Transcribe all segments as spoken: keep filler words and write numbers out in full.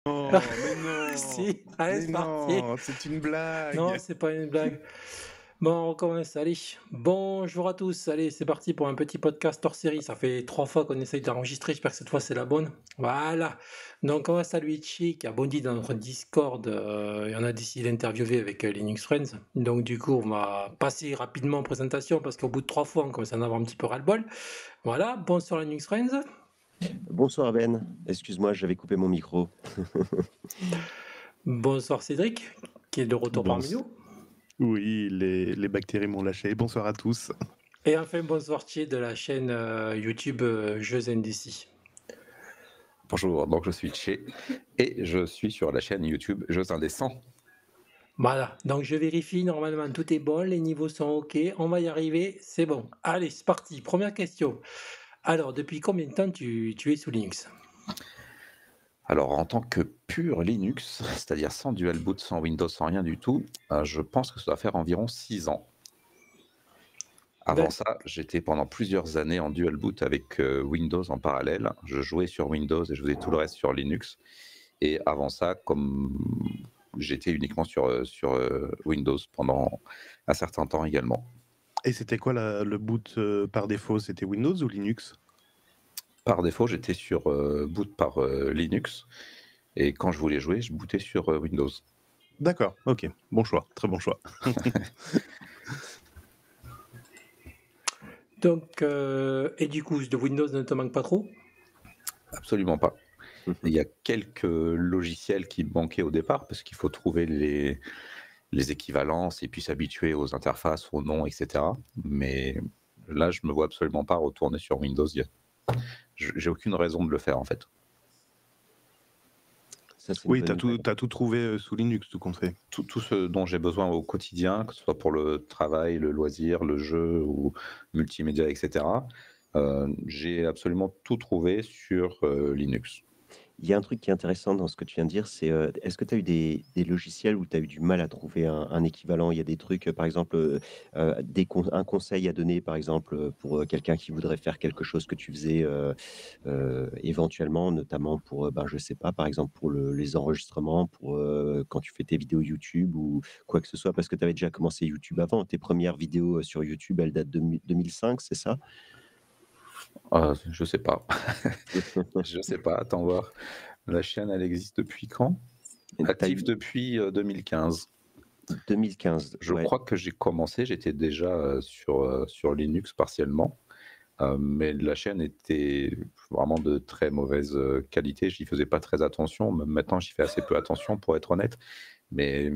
Non, mais non, Si, allez, mais c'est parti. non, c'est une Non, blague. c'est pas une blague. Bon, on recommence, allez. Bonjour à tous, allez, c'est parti pour un petit podcast hors série. Ça fait trois fois qu'on essaye d'enregistrer, j'espère que cette fois c'est la bonne. Voilà. Donc on va saluer Chi qui a bondi dans notre Discord euh, et on a décidé d'interviewer avec euh, Linux Friends. Donc du coup, on va passer rapidement en présentation parce qu'au bout de trois fois, on commence à en avoir un petit peu ras-le-bol. Voilà, bonsoir Linux Friends. Bonsoir Ben, excuse-moi, j'avais coupé mon micro. Bonsoir Cédric, qui est de retour Bon, parmi nous. oui, les, les bactéries m'ont lâché. Bonsoir à tous. Et enfin, bonsoir Thier de la chaîne euh, YouTube euh, Jeux N D C. Bonjour, donc je suis Tché et je suis sur la chaîne YouTube Jeux Indécents. Voilà, donc je vérifie, normalement tout est bon, les niveaux sont ok, on va y arriver, c'est bon. Allez, c'est parti, première question. Alors, depuis combien de temps tu, tu es sous Linux? Alors en tant que pur Linux, c'est-à-dire sans dual boot, sans Windows, sans rien du tout, euh, je pense que ça doit faire environ six ans. Avant Ben, ça, j'étais pendant plusieurs années en dual boot avec euh, Windows en parallèle. Je jouais sur Windows et je faisais tout le reste sur Linux. Et avant ça, comme j'étais uniquement sur, euh, sur euh, Windows pendant un certain temps également. Et c'était quoi la- le boot euh, par défaut? C'était Windows ou Linux? Par défaut, j'étais sur euh, boot par euh, Linux. Et quand je voulais jouer, je bootais sur euh, Windows. D'accord, ok, bon choix, très bon choix. donc, euh, et du coup, de Windows ne te manque pas trop? Absolument pas. Il y a quelques logiciels qui manquaient au départ parce qu'il faut trouver les, les équivalences et puis s'habituer aux interfaces, aux noms, et cetera. Mais là, je me vois absolument pas retourner sur Windows. Il y a- je- J'ai aucune raison de le faire en fait. Ça, c'est une Oui, bonne t'as tout, nouvelle. t'as tout trouvé euh, sous Linux, tout compte fait. Tout, tout ce dont j'ai besoin au quotidien, que ce soit pour le travail, le loisir, le jeu ou multimédia, et cetera. euh, j'ai absolument tout trouvé sur euh, Linux. Il y a un truc qui est intéressant dans ce que tu viens de dire, c'est euh, est-ce que tu as eu des, des logiciels où tu as eu du mal à trouver un, un équivalent? Il y a des trucs, euh, par exemple, euh, euh, des con- un conseil à donner, par exemple, euh, pour euh, quelqu'un qui voudrait faire quelque chose que tu faisais euh, euh, éventuellement, notamment pour, euh, ben, je sais pas, par exemple, pour le- les enregistrements, pour euh, quand tu fais tes vidéos YouTube ou quoi que ce soit, parce que tu avais déjà commencé YouTube avant. Tes premières vidéos euh, sur YouTube, elles datent de mi- deux mille cinq, c'est ça? Euh, je sais pas. Je sais pas, attends voir. La chaîne, elle existe depuis quand? T'as Active eu depuis euh, deux mille quinze. deux mille quinze, Je ouais. crois que j'ai commencé, j'étais déjà euh, sur, euh, sur Linux partiellement, euh, mais la chaîne était vraiment de très mauvaise euh, qualité. J'y faisais pas très attention. Même maintenant, j'y fais assez peu attention pour être honnête. Mais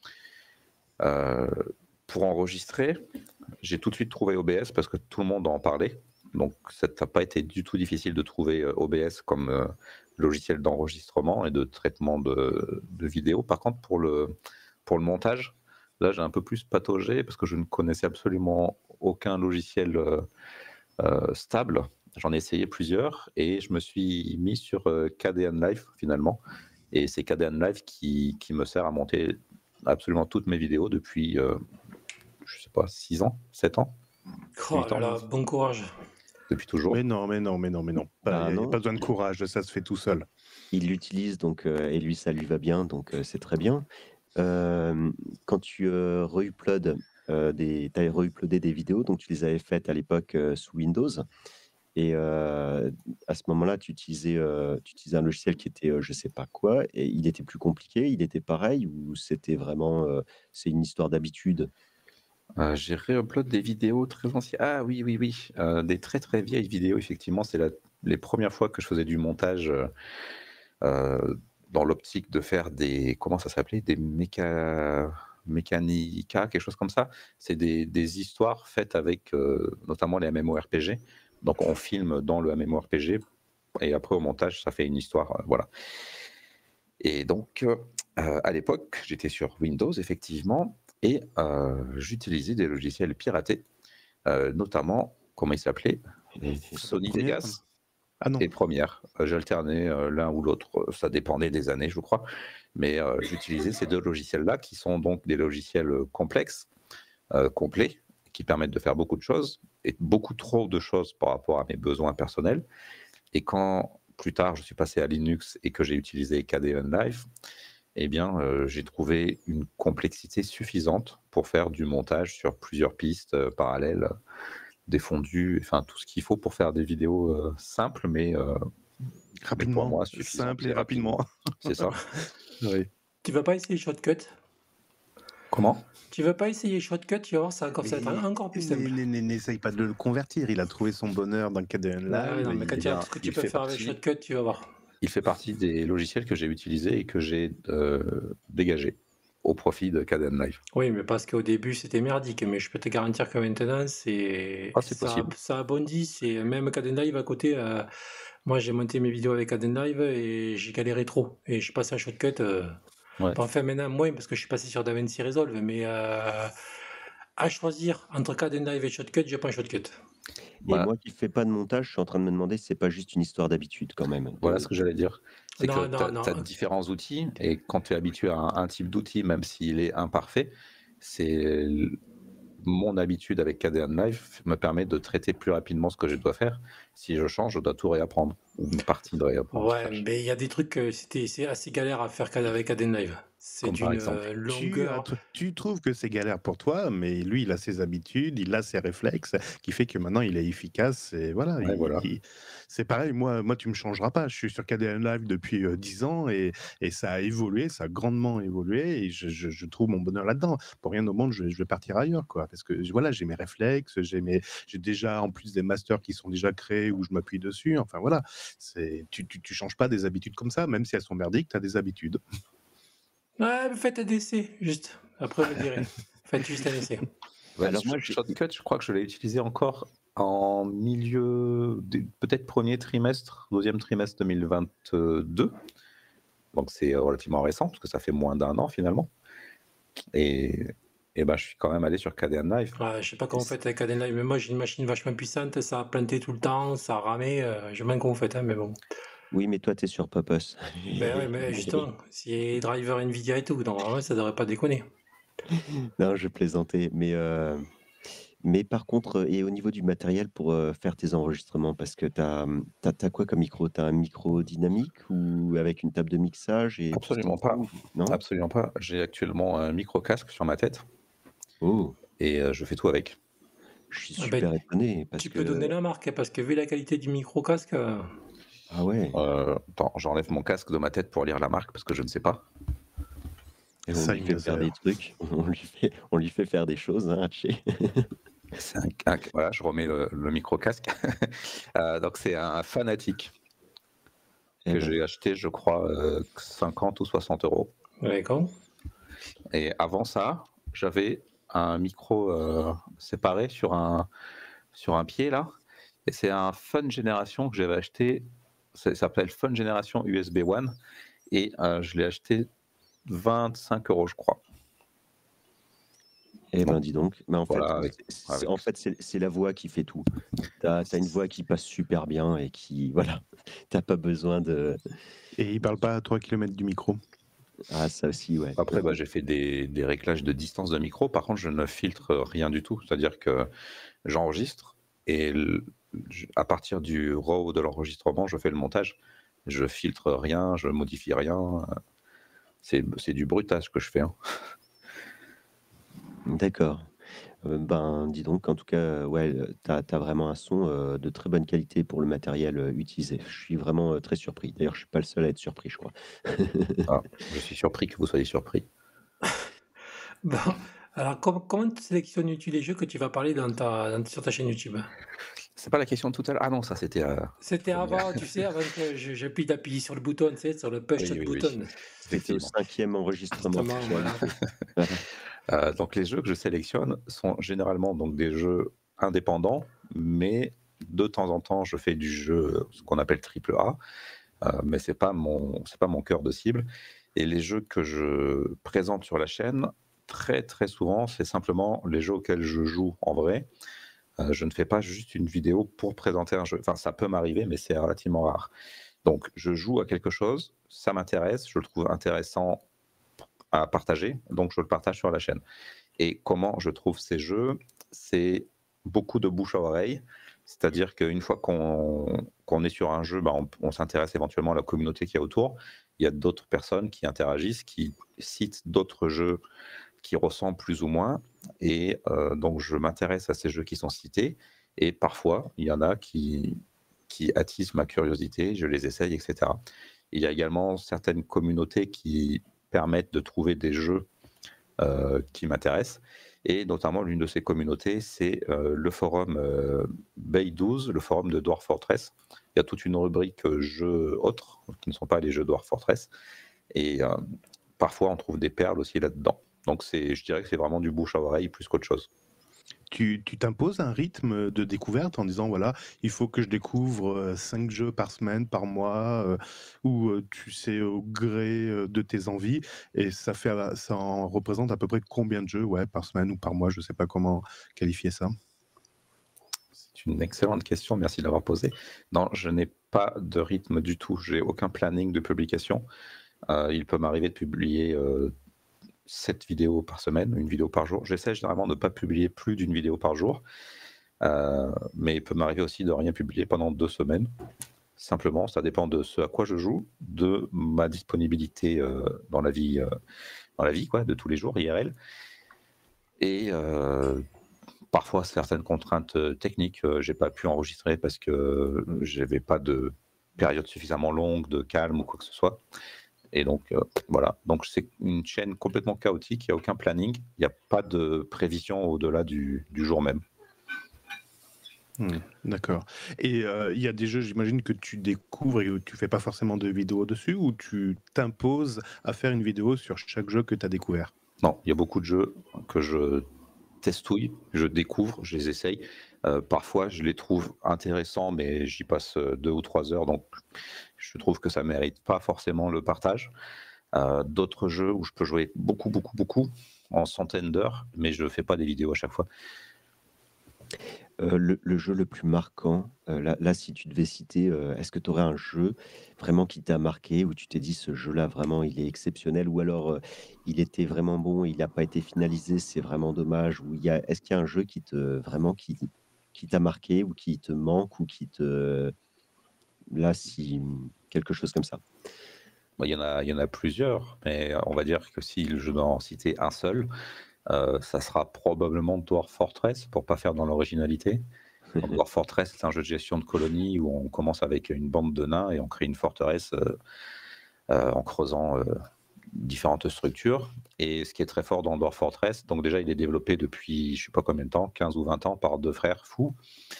euh, pour enregistrer, j'ai tout de suite trouvé O B S parce que tout le monde en parlait. Donc, ça n'a pas été du tout difficile de trouver euh, O B S comme euh, logiciel d'enregistrement et de traitement de, de vidéo. Par contre, pour le, pour le montage, là, j'ai un peu plus pataugé parce que je ne connaissais absolument aucun logiciel euh, euh, stable. J'en ai essayé plusieurs et je me suis mis sur euh, K D N Live finalement. Et c'est K D N Live qui, qui me sert à monter absolument toutes mes vidéos depuis, euh, je sais pas, six ans, sept ans, Oh huit là ans, là, bon courage. depuis Mais toujours. non, mais non, mais non, mais non. Il Bah n'y a, y a pas non, besoin de courage, ça se fait tout seul. il l'utilise donc euh, et lui ça lui va bien donc euh, c'est très bien. Euh, quand tu euh, re-uploades euh, des, t'as re-uploadé des vidéos donc tu les avais faites à l'époque euh, sous Windows et euh, à ce moment-là tu utilisais euh, tu utilisais un logiciel qui était euh, je sais pas quoi et il était plus compliqué, il était pareil ou c'était vraiment euh, c'est une histoire d'habitude. Euh, j'ai réupload des vidéos très anciennes. Ah oui, oui, oui. Euh, des très très vieilles vidéos, effectivement. C'est la- les premières fois que je faisais du montage euh, euh, dans l'optique de faire des. Comment ça s'appelait? Des méca... mécanica, quelque chose comme ça. C'est des, des histoires faites avec euh, notamment les MMORPG. Donc on filme dans le MMORPG et après au montage, ça fait une histoire. Euh, voilà. Et donc, euh, à l'époque, j'étais sur Windows, effectivement, et euh, j'utilisais des logiciels piratés, euh, notamment, comment ils s'appelaient? Adobe Sony Premiere? Vegas Ah non. et Premiere. Euh, J'alternais euh, l'un ou l'autre, ça dépendait des années, je crois, mais euh, j'utilisais ces deux logiciels-là, qui sont donc des logiciels euh, complexes, euh, complets, qui permettent de faire beaucoup de choses, et beaucoup trop de choses par rapport à mes besoins personnels. Et quand plus tard je suis passé à Linux et que j'ai utilisé K D E Live, eh bien euh, j'ai trouvé une complexité suffisante pour faire du montage sur plusieurs pistes euh, parallèles, des fondus, enfin tout ce qu'il faut pour faire des vidéos euh, simples, mais, euh, mais pour Rapidement, moi suffisantes simple et et rapidement. C'est ça. Oui. Tu vas pas essayer Shotcut? Comment? Tu veux pas essayer Shotcut? Tu vas voir, ça, va- ça va être Mais encore plus n- simple. n- n- n'essaye pas de le convertir. Il a trouvé son bonheur dans le K D N Bah ouais, Live. non, mais quand Il il y a a... tout ce que tu il peux fait faire avec partie, Shotcut, tu vas voir. il fait partie des logiciels que j'ai utilisés et que j'ai euh, dégagés au profit de K D E Live. Oui, mais parce qu'au début c'était merdique, mais je peux te garantir que maintenant c'est Ah, c'est ça, possible. ça abondit. C'est même Caden Live à côté. euh, moi, j'ai monté mes vidéos avec Caden Live et j'ai galéré trop. Et je suis passé à Shotcut. euh, Ouais. Bon, enfin, maintenant moins parce que je suis passé sur DaVinci Resolve. Mais euh, à choisir entre Caden Live et Shotcut, je prends Shotcut. Et Bah, moi qui fais pas de montage, je suis en train de me demander si c'est pas juste une histoire d'habitude quand même. Voilà de- ce que j'allais dire. C'est que Non, non, tu as non. différents outils et quand tu es habitué à un, un type d'outil, même s'il est imparfait, c'est l- mon habitude avec K D E Live me permet de traiter plus rapidement ce que je dois faire. Si je change, je dois tout réapprendre ou une partie de réapprendre. Ouais, mais il y a des trucs, euh, c'était c'est assez galère à faire avec Caden Live. C'est Comme par d'une exemple. euh, Tu, longueur. as- tu trouves que c'est galère pour toi, mais lui, il a ses habitudes, il a ses réflexes, qui fait que maintenant, il est efficace. Et voilà, Ouais, il- voilà. il- c'est pareil. Moi, moi, tu me changeras pas. Je suis sur K D N Live depuis euh, dix ans et, et ça a évolué, ça a grandement évolué. Et je, je- je trouve mon bonheur là-dedans. Pour rien au monde, je, je vais partir ailleurs, quoi. Parce que voilà, j'ai mes réflexes, j'ai mes, j'ai déjà en plus des masters qui sont déjà créés où je m'appuie dessus. Enfin voilà, c'est, tu, tu, tu changes pas des habitudes comme ça, même si elles sont merdiques, tu as des habitudes. Ouais, mais faites un essai, juste. Après, vous me direz. Faites juste un essai. Ouais, Alors Sh- moi, j'ai- Shotcut, je crois que je l'ai utilisé encore en milieu, des- peut-être premier trimestre, deuxième trimestre deux mille vingt-deux. Donc c'est relativement récent parce que ça fait moins d'un an finalement. Et, et ben, je suis quand même allé sur K D E Live. Ouais, je sais pas comment vous faites avec Caden Live, mais moi j'ai une machine vachement puissante, ça a planté tout le temps, ça a ramé. euh, je sais même comment vous faites, hein, mais bon. Oui, mais toi, tu es sur Popos. Ben ouais, mais justement, c'est driver Nvidia et tout, donc normalement ça devrait pas déconner. Non, je plaisantais. Mais, euh, mais par contre, euh, et au niveau du matériel pour euh, faire tes enregistrements, parce que tu as, quoi comme micro? Tu as un micro dynamique ou avec une table de mixage et tout ce qu'il Absolument pas. faut? Non? Absolument pas. J'ai actuellement un micro-casque sur ma tête Oh, et euh, je fais tout avec. je suis Ah super ben, étonné parce tu que. peux donner la marque, hein, parce que vu la qualité du micro casque, euh, Ah ouais, Euh, attends, j'enlève mon casque de ma tête pour lire la marque parce que je ne sais pas. et on Ça, lui une fait faire des laser. trucs, on lui fait, on lui fait faire des choses, hein, Haché. C'est un, un- voilà, je remets le, le micro-casque. Euh, donc c'est un Fanatic Eh que ben, j'ai acheté, je crois, euh, cinquante ou soixante euros. d'accord. Et avant ça, j'avais un micro euh, séparé sur un, sur un pied là. Et c'est un Fun Generation que j'avais acheté. Ça s'appelle Fun Generation U S B One. Et euh, je l'ai acheté vingt-cinq euros, je crois. eh ben, dis donc. Mais en fait, Voilà, avec, c'est- c'est- avec- en fait, c'est c'est la voix qui fait tout. T'as, t'as une voix qui passe super bien et qui, voilà, t'as pas besoin de. Et il parle pas à trois kilomètres du micro. Ah, ça aussi, ouais. Après, bah, j'ai fait des, des réglages de distance de micro. Par contre, je ne filtre rien du tout. C'est-à-dire que j'enregistre et le- je- à partir du raw de l'enregistrement, je fais le montage. Je filtre rien, je modifie rien. C'est c'est du brutage que je fais. hein. D'accord. Euh, ben, dis donc, en tout cas, ouais, tu as vraiment un son euh, de très bonne qualité pour le matériel euh, utilisé. Je suis vraiment euh, très surpris. D'ailleurs, je suis pas le seul à être surpris, je crois. Ah, je suis surpris que vous soyez surpris. Bon, alors com- comment tu sélectionnes-tu les jeux que tu vas parler dans ta, dans- sur ta chaîne YouTube? C'est pas la question de tout à l'heure. Ah non, ça c'était. euh, C'était première. avant, tu sais, avant que je- j'appuie d'appuyer sur le bouton, tu sais, sur le push Oui, oui, oui. button. C'était au Effectivement. cinquième enregistrement. Justement, que tu as voilà. fait. Euh, donc les jeux que je sélectionne sont généralement donc des jeux indépendants, mais de temps en temps je fais du jeu ce qu'on appelle triple A, euh, mais c'est pas mon c'est pas mon cœur de cible. Et les jeux que je présente sur la chaîne, très très souvent, c'est simplement les jeux auxquels je joue en vrai. Euh, je ne fais pas juste une vidéo pour présenter un jeu. Enfin, ça peut m'arriver, mais c'est relativement rare. Donc, je joue à quelque chose, ça m'intéresse, je le trouve intéressant à partager, donc je le partage sur la chaîne. Et comment je trouve ces jeux? C'est beaucoup de bouche à oreille, C'est-à-dire qu'une fois qu'on qu'on est sur un jeu, bah, on on s'intéresse éventuellement à la communauté qu'il y a autour. Il y a d'autres personnes qui interagissent, qui citent d'autres jeux qui ressemblent plus ou moins et heu, donc je m'intéresse à ces jeux qui sont cités et parfois, il y en a qui qui attisent ma curiosité, je les essaye et cetera. Il y a également certaines communautés qui permettent de trouver des jeux euh, qui m'intéressent. Et notamment, l'une de ces communautés, c'est euh, le forum euh, Bay douze, le forum de Dwarf Fortress. Il y a toute une rubrique euh, jeux autres, qui ne sont pas les jeux Dwarf Fortress. Et euh, parfois, on trouve des perles aussi là-dedans. Donc, c'est, je dirais que c'est vraiment du bouche à oreille plus qu'autre chose. Tu tu t'imposes un rythme de découverte en disant voilà, il faut que je découvre euh, cinq jeux par semaine, par mois, euh, ou euh, tu sais au gré euh, de tes envies et ça fait euh, ça en représente à peu près combien de jeux ouais par semaine ou par mois, je sais pas comment qualifier ça. C'est une excellente question, merci de l'avoir posée. Non, je n'ai pas de rythme du tout, j'ai aucun planning de publication. Euh, il peut m'arriver de publier euh, sept vidéos par semaine, une vidéo par jour. J'essaie généralement de ne pas publier plus d'une vidéo par jour, euh, mais il peut m'arriver aussi de rien publier pendant deux semaines. Simplement, ça dépend de ce à quoi je joue, de ma disponibilité euh, dans la vie, euh, dans la vie quoi, de tous les jours, I R L, et euh, parfois certaines contraintes euh, techniques. Euh, j'ai pas pu enregistrer parce que j'avais pas de période suffisamment longue de calme ou quoi que ce soit. Et donc, euh, voilà. Donc, c'est une chaîne complètement chaotique. Il n'y a aucun planning. Il n'y a pas de prévision au-delà du, du jour même. Hmm, d'accord. Et euh, il y a des jeux, j'imagine, que tu découvres et où tu fais pas forcément de vidéo dessus ou tu t'imposes à faire une vidéo sur chaque jeu que tu as découvert? Non, il y a beaucoup de jeux que je testouille, je découvre, je les essaye. Euh, parfois, je les trouve intéressants, mais j'y passe euh, deux ou trois heures. Donc, je trouve que ça ne mérite pas forcément le partage. Euh, d'autres jeux où je peux jouer beaucoup, beaucoup, beaucoup, en centaines d'heures, mais je ne fais pas des vidéos à chaque fois. Euh, le, le jeu le plus marquant, euh, là, là, si tu devais citer, euh, est-ce que tu aurais un jeu vraiment qui t'a marqué, où tu t'es dit ce jeu-là, vraiment, il est exceptionnel, ou alors euh, il était vraiment bon, il n'a pas été finalisé, c'est vraiment dommage, ou il y a, est-ce qu'il y a un jeu qui te, vraiment, qui, qui t'a marqué, ou qui te manque, ou qui te, là, si, quelque chose comme ça. Bon, il y en a, il y en a plusieurs, mais on va dire que si je dois en citer un seul, euh, ça sera probablement Dwarf Fortress, pour pas faire dans l'originalité. Donc, Dwarf Fortress, c'est un jeu de gestion de colonie où on commence avec une bande de nains et on crée une forteresse euh, euh, en creusant euh, différentes structures. Et ce qui est très fort dans Dwarf Fortress, donc déjà il est développé depuis je sais pas combien de temps, quinze ou vingt ans, par deux frères fous.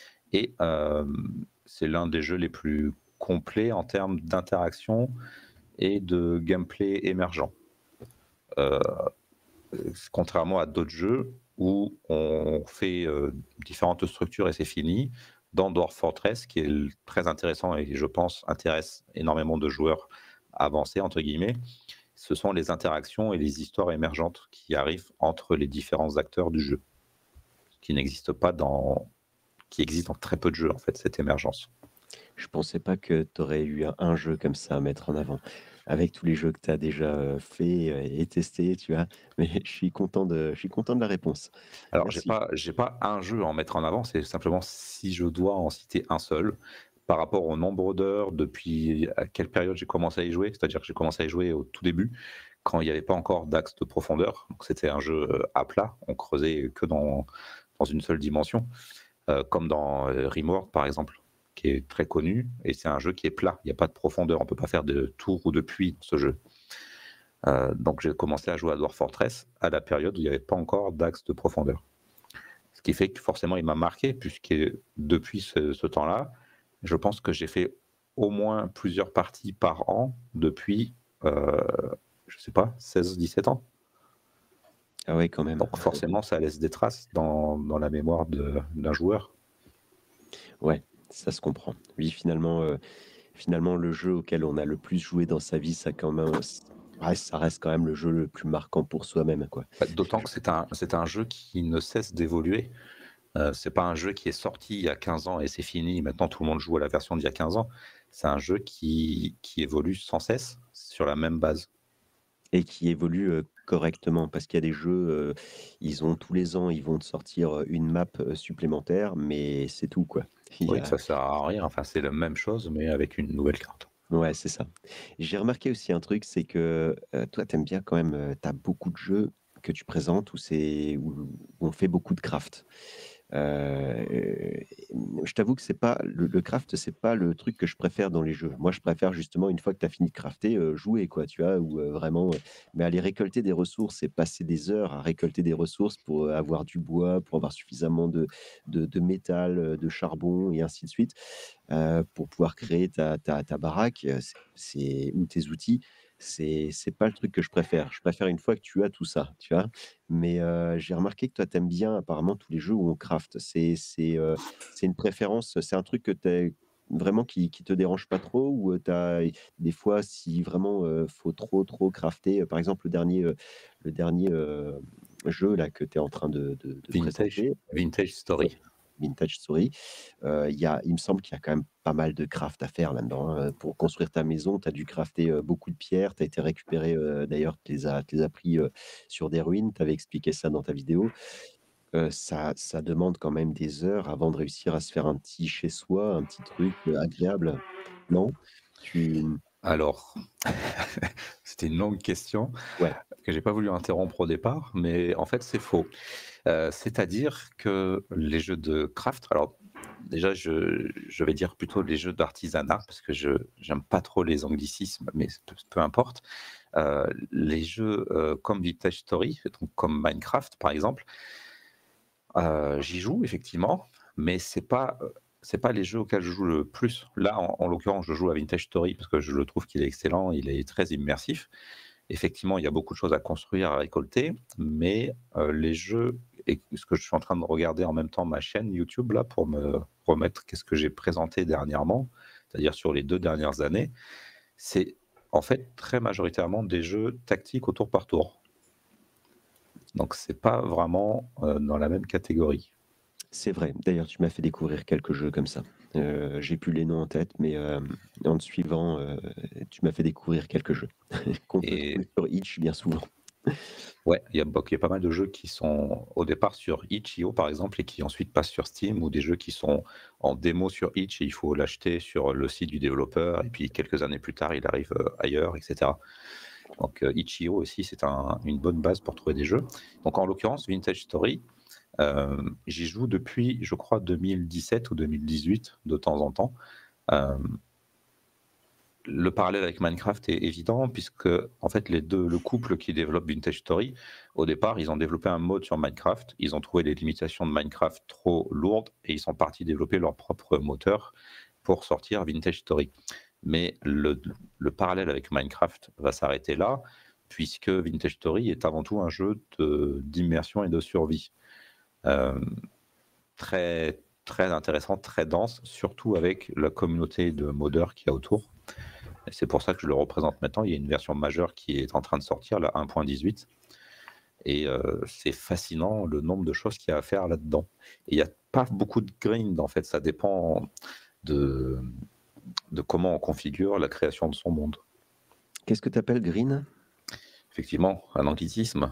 Et euh, c'est l'un des jeux les plus complets en termes d'interaction et de gameplay émergent. Euh, contrairement à d'autres jeux où on fait euh, différentes structures et c'est fini, dans Dwarf Fortress, qui est très intéressant et je pense intéresse énormément de joueurs avancés, entre guillemets, ce sont les interactions et les histoires émergentes qui arrivent entre les différents acteurs du jeu, qui n'existent pas dans... qui existent dans très peu de jeux, en fait, cette émergence. Je pensais pas que tu aurais eu un, un jeu comme ça à mettre en avant, avec tous les jeux que tu as déjà euh, fait euh, et testé, tu vois. Mais je suis content de, je suis content de la réponse. Alors, j'ai Merci. pas, j'ai pas un jeu à en mettre en avant, c'est simplement si je dois en citer un seul, par rapport au nombre d'heures, depuis à quelle période j'ai commencé à y jouer, c'est-à-dire que j'ai commencé à y jouer au tout début, quand il n'y avait pas encore d'axe de profondeur. Donc, c'était un jeu euh, à plat, on creusait que dans, dans une seule dimension, euh, comme dans euh, Rimworld, par exemple, qui est très connu, et c'est un jeu qui est plat, il n'y a pas de profondeur, on ne peut pas faire de tour ou de puits dans ce jeu. Euh, donc j'ai commencé à jouer à Dwarf Fortress à la période où il n'y avait pas encore d'axe de profondeur. Ce qui fait que forcément il m'a marqué, puisque depuis ce, ce temps-là, je pense que j'ai fait au moins plusieurs parties par an depuis, euh, je sais pas, seize dix-sept ans. Ah ouais, quand même. Donc forcément ça laisse des traces dans, dans la mémoire de, d'un joueur. Ouais, ça se comprend. Oui, finalement, euh, finalement, le jeu auquel on a le plus joué dans sa vie, ça quand même, ouais, ça reste quand même le jeu le plus marquant pour soi-même, quoi. D'autant que c'est un, c'est un jeu qui ne cesse d'évoluer. Euh, c'est pas un jeu qui est sorti il y a quinze ans et c'est fini, maintenant tout le monde joue à la version d'il y a quinze ans. C'est un jeu qui, qui évolue sans cesse sur la même base. Et qui évolue euh, correctement, parce qu'il y a des jeux, euh, ils ont tous les ans, ils vont te sortir euh, une map euh, supplémentaire, mais c'est tout, quoi. Il y Oui, a ça sert à rien. Enfin, c'est la même chose, mais avec une nouvelle carte. Ouais, c'est ça. J'ai remarqué aussi un truc, c'est que, heu, toi, tu aimes bien quand même, heu, tu as beaucoup de jeux que tu présentes où c'est où où on fait beaucoup de craft. Heu, je t'avoue que c'est pas le le craft, c'est pas le truc que je préfère dans les jeux. Moi, je préfère justement une fois que tu as fini de crafter, heu, jouer quoi, tu vois? Ou, heu, vraiment, heu, mais aller récolter des ressources et passer des heures à récolter des ressources pour, heu, avoir du bois, pour avoir suffisamment de de de métal, heu, de charbon et ainsi de suite, heu, pour pouvoir créer ta ta ta baraque, heu, c'est c'est ou tes outils, c'est c'est pas le truc que je préfère. Je préfère une fois que tu as tout ça, tu vois? Mais, heu, j'ai remarqué que toi, tu aimes bien apparemment tous les jeux où on craft. C'est c'est, heu, c'est une préférence, c'est un truc que tu vraiment qui qui te dérange pas trop ou, heu, tu as des fois si vraiment, heu, faut trop, trop crafter, heu, par exemple le dernier, heu, le dernier, heu, jeu là que tu es en train de de de Vintage, présenter, Vintage ouais, Story. Vintage Story. Heu, il y a il me semble qu'il y a quand même pas mal de craft à faire là-dedans, hein, pour construire ta maison, tu as dû crafter, heu, beaucoup de pierres, tu as été récupérer, heu, d'ailleurs tu les as tu les as pris, heu, sur des ruines, tu avais expliqué ça dans ta vidéo. Heu, ça ça demande quand même des heures avant de réussir à se faire un petit chez soi, un petit truc, heu, agréable, non? Tu Alors, c'était une longue question Ouais, que j'ai pas voulu interrompre au départ, mais en fait, c'est faux. Heu, c'est-à-dire que les jeux de craft, alors déjà, je je vais dire plutôt les jeux d'artisanat parce que je j'aime pas trop les anglicismes, mais peu peu importe. Heu, les jeux, heu, comme Vintage Story, donc comme Minecraft, par exemple, heu, j'y joue effectivement, mais c'est pas, heu, c'est pas les jeux auxquels je joue le plus. Là, en en l'occurrence, je joue à Vintage Story parce que je le trouve qu'il est excellent, il est très immersif. Effectivement, il y a beaucoup de choses à construire, à récolter, mais heu, les jeux et ce que je suis en train de regarder en même temps ma chaîne YouTube là pour me remettre qu'est-ce que j'ai présenté dernièrement, c'est-à-dire sur les deux dernières années, c'est en fait très majoritairement des jeux tactiques au tour par tour. Donc c'est pas vraiment, heu, dans la même catégorie. c'est vrai. D'ailleurs, tu m'as fait découvrir quelques jeux comme ça. Heu, j'ai plus les noms en tête, mais, hem, en te suivant, heu, tu m'as fait découvrir quelques jeux qu'on peut Et trouver sur Itch bien souvent. ouais, il y a donc il y a pas mal de jeux qui sont au départ sur itch point io par exemple et qui ensuite passent sur Steam ou des jeux qui sont en démo sur Itch et il faut l'acheter sur le site du développeur et puis quelques années plus tard, il arrive, heu, ailleurs et cetera. Donc heu, itch point io aussi, c'est un une bonne base pour trouver des jeux. Donc en l'occurrence, Vintage Story, hem, j'y joue depuis, je crois, deux mille dix-sept ou deux mille dix-huit de temps en temps. Hem Le parallèle avec Minecraft est évident puisque, en fait, les deux, le couple qui développe Vintage Story, au départ, ils ont développé un mode sur Minecraft. Ils ont trouvé les limitations de Minecraft trop lourdes et ils sont partis développer leur propre moteur pour sortir Vintage Story. Mais le, le parallèle avec Minecraft va s'arrêter là, puisque Vintage Story est avant tout un jeu de- d'immersion et de survie. Euh, très, très intéressant, très dense, surtout avec la communauté de modeurs qu'il y a autour. Et c'est pour ça que je le représente maintenant. Il y a une version majeure qui est en train de sortir, la un point dix-huit. Et euh, c'est fascinant le nombre de choses qu'il y a à faire là-dedans. Et il n'y a pas beaucoup de grind, en fait. Ça dépend de, de comment on configure la création de son monde. Qu'est-ce que tu appelles green? Effectivement, un anglicisme,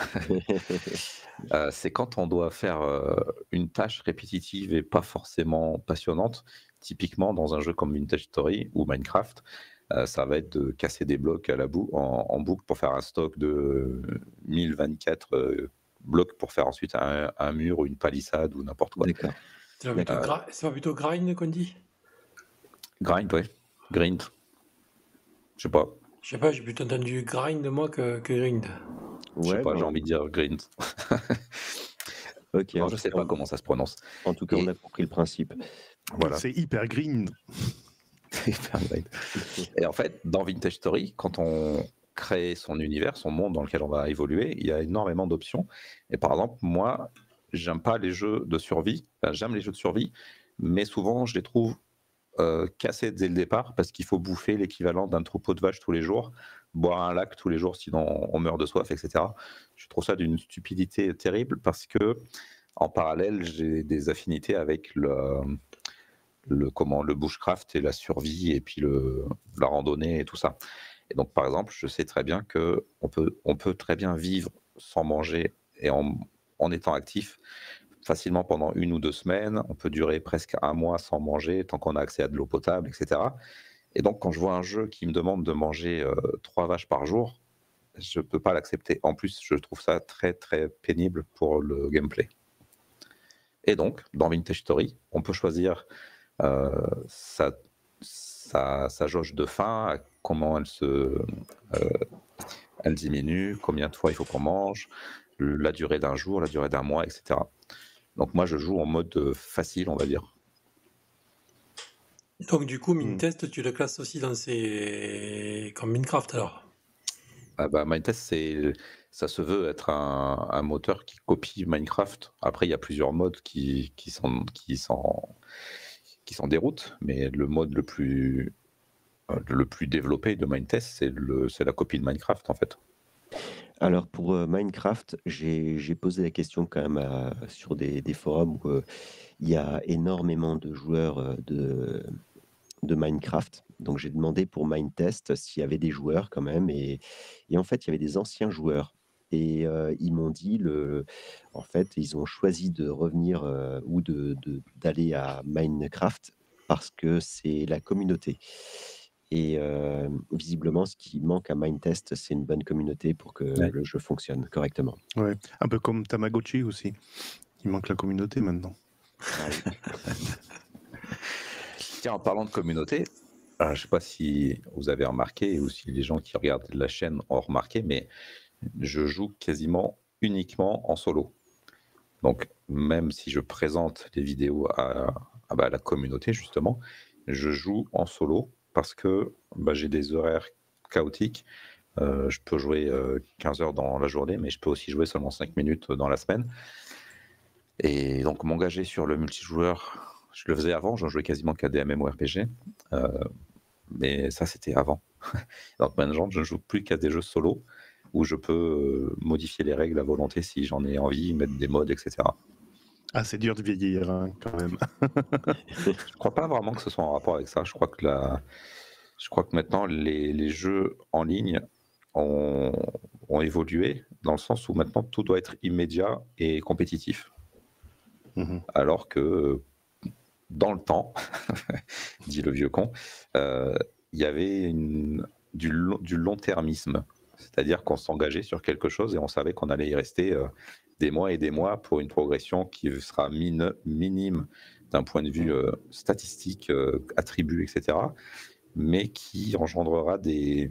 euh, c'est quand on doit faire euh, une tâche répétitive et pas forcément passionnante. Typiquement, dans un jeu comme Vintage Story ou Minecraft, euh, ça va être de casser des blocs à la bou en, en boucle pour faire un stock de mille vingt-quatre euh, blocs pour faire ensuite un, un mur ou une palissade ou n'importe quoi. D'accord, C'est pas plutôt, d'accord. gra- c'est pas plutôt grind qu'on dit? Grind, ouais. Grind, je sais pas. Je sais pas, j'ai plutôt entendu grind moi que, que grind. Je sais Ouais, pas, j'ai ben, envie de dire grind. OK, Non, en je tout sais cas pas on comment ça se prononce. en tout cas, on Et a compris le principe. voilà. C'est hyper green. Hyper grind. Et en fait, dans Vintage Story, quand on crée son univers, son monde dans lequel on va évoluer, il y a énormément d'options. Et par exemple, moi, j'aime pas les jeux de survie. Enfin, j'aime les jeux de survie, mais souvent, je les trouve euh, cassés dès le départ parce qu'il faut bouffer l'équivalent d'un troupeau de vaches tous les jours, boire un lac tous les jours, sinon on meurt de soif, et cetera. Je trouve ça d'une stupidité terrible parce que, en parallèle, j'ai des affinités avec le, le comment le bushcraft et la survie et puis le la randonnée et tout ça. Et donc par exemple, je sais très bien que on peut on peut très bien vivre sans manger et en en étant actif facilement pendant une ou deux semaines. On peut durer presque un mois sans manger, tant qu'on a accès à de l'eau potable, et cetera. Et donc, quand je vois un jeu qui me demande de manger euh, trois vaches par jour, je ne peux pas l'accepter. En plus, je trouve ça très, très pénible pour le gameplay. Et donc, dans Vintage Story, on peut choisir euh, sa, sa, sa jauge de faim, comment elle se... Euh, elle diminue, combien de fois il faut qu'on mange, la durée d'un jour, la durée d'un mois, et cetera. Donc moi, je joue en mode facile, on va dire. Donc du coup, Hmm. Mintest, tu le classes aussi dans ces... comme Minecraft alors? Ah bah, Minetest, c'est, ça se veut être un, un moteur qui copie Minecraft. Après, il y a plusieurs modes qui, qui, s'en, qui, s'en, qui s'en déroutent, mais le mode le plus, le plus développé de Minetest, c'est, le, c'est la copie de Minecraft, en fait. Alors pour euh, Minecraft, j'ai j'ai posé la question quand même à- sur des, des forums où euh, il y a énormément de joueurs euh, de, de Minecraft. Donc j'ai demandé pour Mindtest s'il y avait des joueurs quand même. Et, et en fait, il y avait des anciens joueurs. Et euh, ils m'ont dit, le, en fait, ils ont choisi de revenir euh, ou de, de- d'aller à Minecraft parce que c'est la communauté. Et euh, visiblement, ce qui manque à Mindtest, c'est une bonne communauté pour que Ouais. le jeu fonctionne correctement. Ouais. Un peu comme Tamagotchi aussi. Il manque la communauté maintenant. Ah oui. Tiens, en parlant de communauté, euh, je ne sais pas si vous avez remarqué ou si les gens qui regardent la chaîne ont remarqué, mais je joue quasiment uniquement en solo. Donc, même si je présente les vidéos à, à bah, la communauté, justement, je joue en solo parce que bah, j'ai des horaires chaotiques. Euh, je peux jouer euh, quinze heures dans la journée, mais je peux aussi jouer seulement cinq minutes dans la semaine. Et donc, m'engager sur le multijoueur, je le faisais avant, je jouais quasiment qu'à des MMORPG. Euh, mais ça, c'était avant. Donc, maintenant, je ne joue plus qu'à des jeux solo où je peux euh, modifier les règles à volonté si j'en ai envie, mettre des mods, et cetera. Ah, c'est dur de vieillir, hein, quand même. Je crois pas vraiment que ce soit en rapport avec ça. Je crois que, la... je crois que maintenant, les, les jeux en ligne ont... ont évolué dans le sens où maintenant, tout doit être immédiat et compétitif. Mhm. Alors que dans le temps, dit le vieux con, euh, il y avait une... du, long... du long-termisme. C'est-à-dire qu'on s'engageait sur quelque chose et on savait qu'on allait y rester euh, des mois et des mois pour une progression qui sera mine, minime d'un point de vue euh, statistique, euh, attributs, et cetera, mais qui engendrera des,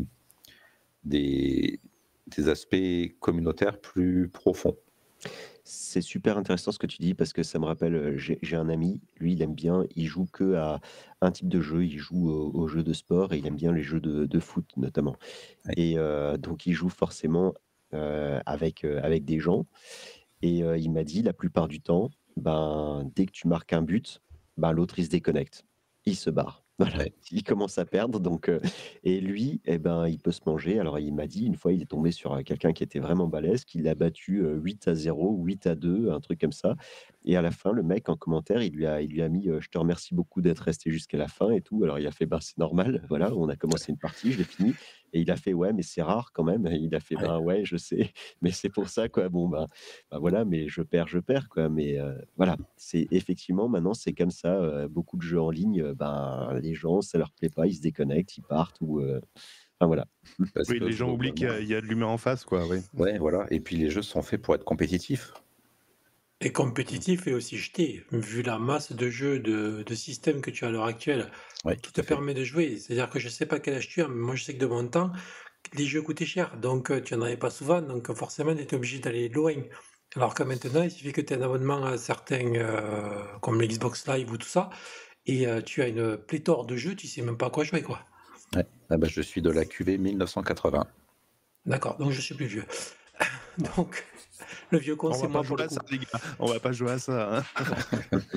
des, des aspects communautaires plus profonds. C'est super intéressant ce que tu dis parce que ça me rappelle, euh, j'ai j'ai un ami, lui il aime bien, il joue que à un type de jeu, il joue au- aux jeux de sport et il aime bien les jeux de, de foot notamment. Ouais. Et euh, donc il joue forcément euh, avec, euh, avec des gens. Et euh, il m'a dit la plupart du temps, ben, dès que tu marques un but, ben, l'autre il se déconnecte, il se barre. Voilà, Ouais. il commence à perdre. Donc, euh, et lui, eh ben, il peut se manger. Alors, il m'a dit, une fois, il est tombé sur euh, quelqu'un qui était vraiment balèze, qui l'a battu euh, huit à zéro, huit à deux, un truc comme ça. Et à la fin, le mec, en commentaire, il lui a, il lui a mis euh, je te remercie beaucoup d'être resté jusqu'à la fin et tout. Alors, il a fait ben, c'est normal. Voilà, on a commencé une partie, je l'ai fini. Et il a fait ouais, mais c'est rare quand même. Et il a fait Ouais. ben ouais, je sais, mais c'est pour ça, quoi. Bon, ben, ben voilà, mais je perds, je perds, quoi. Mais euh, voilà, c'est effectivement maintenant, c'est comme ça. euh, beaucoup de jeux en ligne, euh, ben, les gens, ça leur plaît pas, ils se déconnectent, ils partent ou. euh, Enfin voilà. Parce Oui, que les gens oublient qu'il y a, globalement, il y a de l'humain en face, quoi. Oui. ouais, voilà. Et puis les jeux sont faits pour être compétitifs. Et compétitif et aussi jeté, vu la masse de jeux, de, de systèmes que tu as à l'heure actuelle, Ouais, qui tout te à fait. permet de jouer. C'est-à-dire que je sais pas quel âge tu as, mais moi je sais que de mon temps, les jeux coûtaient cher, donc euh, tu n'en avais pas souvent, donc euh, forcément tu étais obligé d'aller loin. Alors que maintenant, il suffit que tu aies un abonnement à certains, euh, comme l'Xbox Live ou tout ça, et euh, tu as une pléthore de jeux, tu sais même pas à quoi jouer, quoi. Ouais. Ah bah, je suis de la Q V mille neuf cent quatre-vingts. D'accord, donc je suis plus vieux. Donc, le vieux con, On c'est va pas moi pour jouer le à ça, coup. les gars. On va pas jouer à ça. Hein.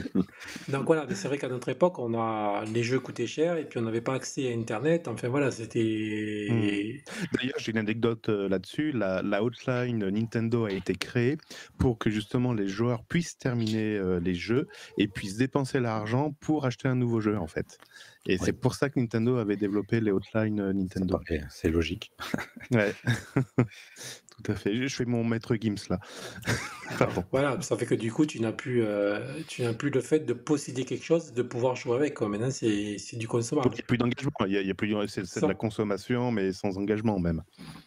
Donc voilà, mais c'est vrai qu'à notre époque, on a les jeux coûtaient cher et puis on n'avait pas accès à internet. Enfin voilà, Mmh. c'était D'ailleurs, j'ai une anecdote, heu, là-dessus. La la hotline Nintendo a été créée pour que justement les joueurs puissent terminer, heu, les jeux et puissent dépenser l'argent pour acheter un nouveau jeu, en fait. Et c'est Oui, pour ça que Nintendo avait développé les hotlines, heu, ça Nintendo. paraît c'est logique. Ouais, tout à fait. Je je fais mon maître Gims là. Pardon. voilà, ça fait que du coup, tu n'as plus, heu, tu n'as plus le fait de posséder quelque chose, de pouvoir jouer avec quoi. Maintenant, c'est c'est du Il consommable. y a plus d'engagement, il y a il y a plus c'est c'est de la Ça. consommation, mais sans engagement même.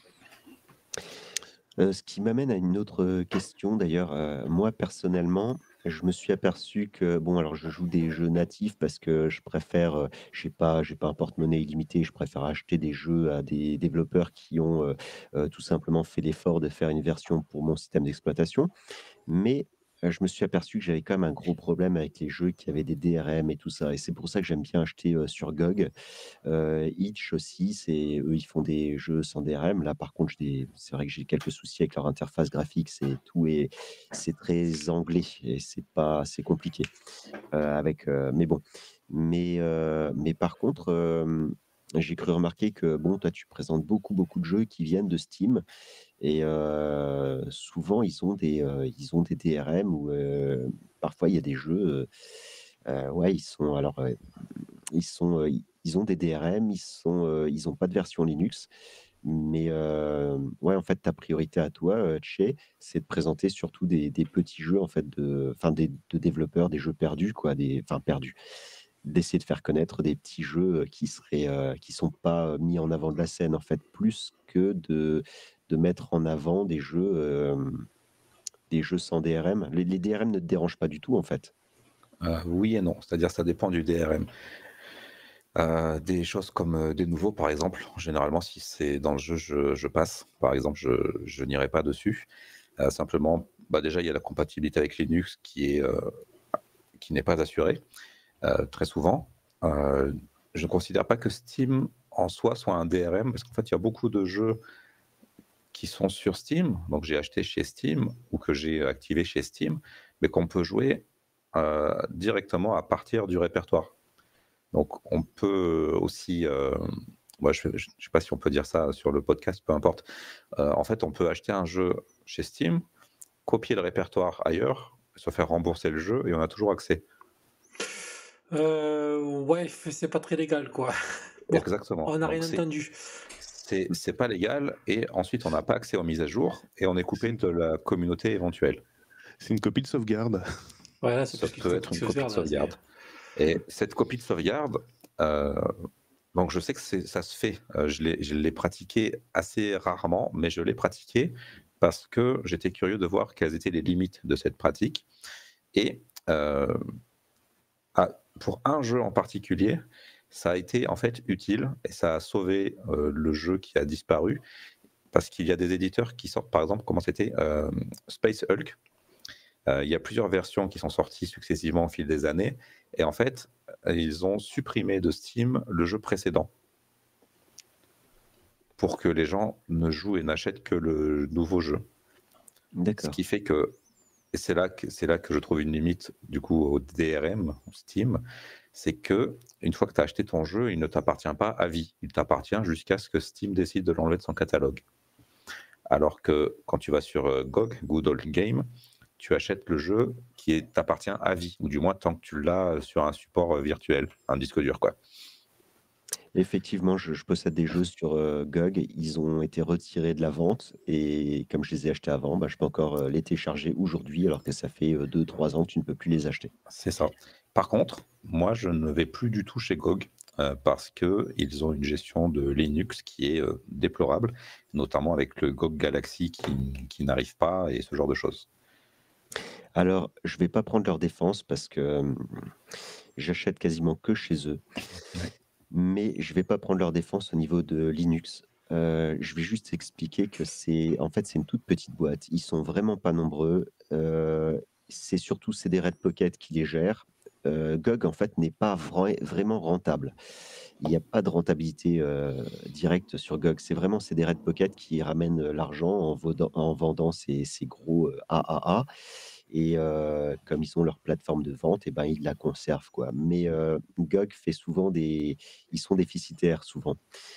Heu, ce qui m'amène à une autre, heu, question d'ailleurs, heu, moi personnellement, je me suis aperçu que bon alors je joue des jeux natifs parce que je préfère, heu, j'ai pas j'ai pas un porte-monnaie illimité, je préfère acheter des jeux à des développeurs qui ont, heu heu, tout simplement fait l'effort de faire une version pour mon système d'exploitation. Mais, heu, je me suis aperçu que j'avais quand même un gros problème avec les jeux qui avaient des D R M et tout ça et c'est pour ça que j'aime bien acheter, heu, sur G O G. Heu, Itch aussi, c'est eux, ils font des jeux sans D R M. Là, par contre, j'ai des c'est vrai que j'ai quelques soucis avec leur interface graphique, c'est tout est c'est très anglais et c'est pas c'est compliqué, heu, avec, heu mais bon. Mais, heu, mais par contre, hem, j'ai cru remarquer que, bon, toi, tu présentes beaucoup, beaucoup de jeux qui viennent de Steam et heu, souvent ils ont des, heu, ils ont des D R M ou, heu, parfois il y a des jeux, heu heu, ouais, ils sont alors, heu, ils sont, heu, ils ils ont des D R M, ils sont, heu, ils ont pas de version Linux, mais, hem, ouais, en fait, ta priorité à toi, heu, Tché, c'est de présenter surtout des des petits jeux, en fait, de enfin, des de développeurs, des jeux perdus, quoi, des enfin, perdus. D'essayer de faire connaître des petits jeux, heu, qui seraient, heu, qui sont pas, heu, mis en avant de la scène, en fait, plus que de de mettre en avant des jeux, hem, des jeux sans D R M. Les les D R M ne te dérangent pas du tout, en fait? Heu, oui et non, c'est-à-dire ça dépend du D R M. Heu, des choses comme, heu, des nouveaux par exemple, généralement si c'est dans le jeu, je je passe. Par exemple, je je n'irai pas dessus. Heu, simplement, bah, déjà il y a la compatibilité avec Linux qui est, heu, qui n'est pas assurée, heu, très souvent. Heu, je ne considère pas que Steam en soi soit un D R M parce qu'en fait il y a beaucoup de jeux qui sont sur Steam, donc j'ai acheté chez Steam ou que j'ai activé chez Steam, mais qu'on peut jouer, heu, directement à partir du répertoire. Donc on peut aussi, heu, moi je ne sais pas si on peut dire ça sur le podcast, peu importe. Heu, en fait, on peut acheter un jeu chez Steam, copier le répertoire ailleurs, se faire rembourser le jeu et on a toujours accès. Heu, ouais, f c'est pas très légal quoi. Bon, Exactement. on n'a Donc rien c'est entendu. c'est c'est pas légal et ensuite on n'a pas accès aux mises à jour et on est C'est coupé une de la communauté éventuelle. c'est une copie de sauvegarde. Voilà, c'est Ça plus qu'une peut copie être de une copie de sauvegarde là, c'est sauvegarde. Et cette copie de sauvegarde, heu, donc je sais que c'est ça se fait, heu, je l'ai je l'ai pratiqué assez rarement, mais je l'ai pratiqué parce que j'étais curieux de voir quelles étaient les limites de cette pratique et heu, ah, pour un jeu en particulier, ça a été en fait utile et ça a sauvé, heu, le jeu qui a disparu parce qu'il y a des éditeurs qui sortent par exemple comment c'était? Hem, Space Hulk. Heu, il y a plusieurs versions qui sont sorties successivement au fil des années et en fait, heu, ils ont supprimé de Steam le jeu précédent pour que les gens ne jouent et n'achètent que le nouveau jeu. Ce D'accord. qui fait que et c'est là que c'est là que je trouve une limite du coup au D R M Steam, c'est que une fois que tu as acheté ton jeu, il ne t'appartient pas à vie. Il t'appartient jusqu'à ce que Steam décide de l'enlever de son catalogue. Alors que quand tu vas sur, heu, G O G, Good Old Game, tu achètes le jeu qui est t'appartient à vie, ou du moins tant que tu l'as, heu, sur un support, heu, virtuel, un disque dur, quoi. Effectivement, je je possède des jeux sur, heu, G O G. Ils ont été retirés de la vente et comme je les ai achetés avant, bah, je peux encore, heu, les télécharger aujourd'hui alors que ça fait, heu, deux trois ans que tu ne peux plus les acheter. C'est ça. Par contre, moi, je ne vais plus du tout chez G O G, heu, parce qu'ils ont une gestion de Linux qui est, heu, déplorable, notamment avec le G O G Galaxy qui qui n'arrive pas et ce genre de choses. Alors, je vais pas prendre leur défense parce que, hem, j'achète quasiment que chez eux, Ouais. mais je vais pas prendre leur défense au niveau de Linux. Heu, je vais juste expliquer que c'est en fait, c'est une toute petite boîte. Ils sont vraiment pas nombreux, heu, c'est surtout c'est des Red Pocket qui les gèrent. Heu, G O G en fait n'est pas vrai vraiment rentable. Il y a pas de rentabilité, heu, directe sur G O G. C'est vraiment c'est des Red Pocket qui ramènent, heu, l'argent en vaudant en vendant ces ces gros, heu, triple A. et heu, comme ils ont leur plateforme de vente et ben, ils la conservent, quoi. Mais heu, GOG fait souvent des ils sont déficitaires souvent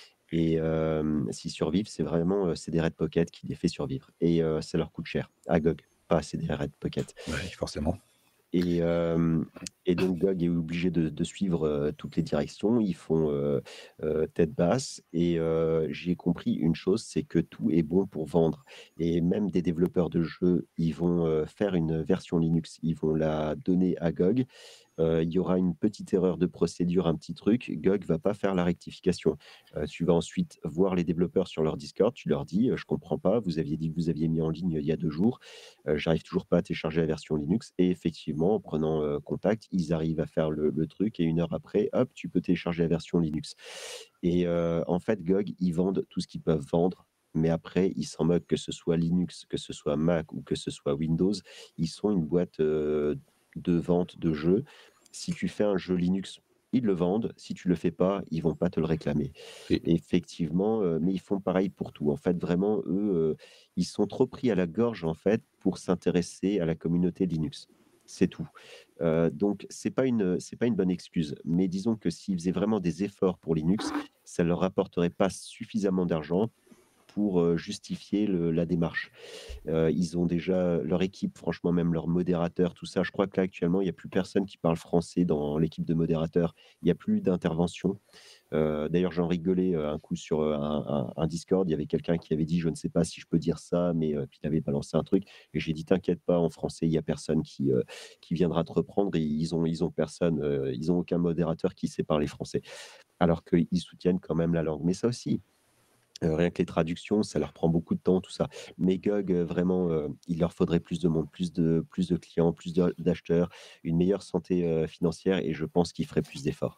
et hem, s'ils survivent, c'est vraiment, heu, C D Red Pocket qui les fait survivre et heu, ça leur coûte cher à GOG, pas à C D Red Pocket. Oui, forcément. Et hem et donc GOG est obligé de de suivre, heu, toutes les directions. Ils font, heu heu, tête basse et heu, j'ai compris une chose, c'est que tout est bon pour vendre et même des développeurs de jeux, ils vont, heu, faire une version Linux. Ils vont la donner à GOG. Heu, il y aura une petite erreur de procédure, un petit truc, GOG va pas faire la rectification. Heu, tu vas ensuite voir les développeurs sur leur Discord, tu leur dis: «Heu, je comprends pas, vous aviez dit que vous aviez mis en ligne il y a deux jours, heu, j'arrive toujours pas à télécharger la version Linux» et effectivement, en prenant, heu, contact, ils arrivent à faire le le truc et une heure après, hop, tu peux télécharger la version Linux et heu, en fait, GOG, ils vendent tout ce qu'ils peuvent vendre, mais après, ils s'en moquent, que ce soit Linux, que ce soit Mac ou que ce soit Windows. Ils sont une boîte, heu, de vente de jeux. Si tu fais un jeu Linux, ils le vendent. Si tu le fais pas, ils vont pas te le réclamer. Et Effectivement, heu, mais ils font pareil pour tout. En fait, vraiment, eux, heu, ils sont trop pris à la gorge, en fait, pour s'intéresser à la communauté Linux. C'est tout. Heu, donc c'est pas une, c'est pas une bonne excuse, mais disons que s'ils faisaient vraiment des efforts pour Linux, ça leur rapporterait pas suffisamment d'argent pour, heu, justifier le la démarche. Heu, ils ont déjà leur équipe, franchement, même leurs modérateurs, tout ça. Je crois que là, actuellement, il y a plus personne qui parle français dans l'équipe de modérateurs. Il y a plus d'intervention. Heu, d'ailleurs, j'en rigolais, heu, un coup sur, heu, un un un Discord. Il y avait quelqu'un qui avait dit: «Je ne sais pas si je peux dire ça», mais heu, puis il avait balancé un truc et j'ai dit: «T'inquiète pas, en français, il y a personne qui, heu, qui viendra te reprendre» et ils ont ils ont personne, heu, ils ont aucun modérateur qui sait parler français. Alors qu'ils soutiennent quand même la langue. Mais ça aussi, Heu, rien que les traductions, ça leur prend beaucoup de temps, tout ça. Mais GOG, heu, vraiment, heu, il leur faudrait plus de monde, plus de plus de clients, plus de d'acheteurs, une meilleure santé, heu, financière et je pense qu'ils feraient plus d'efforts.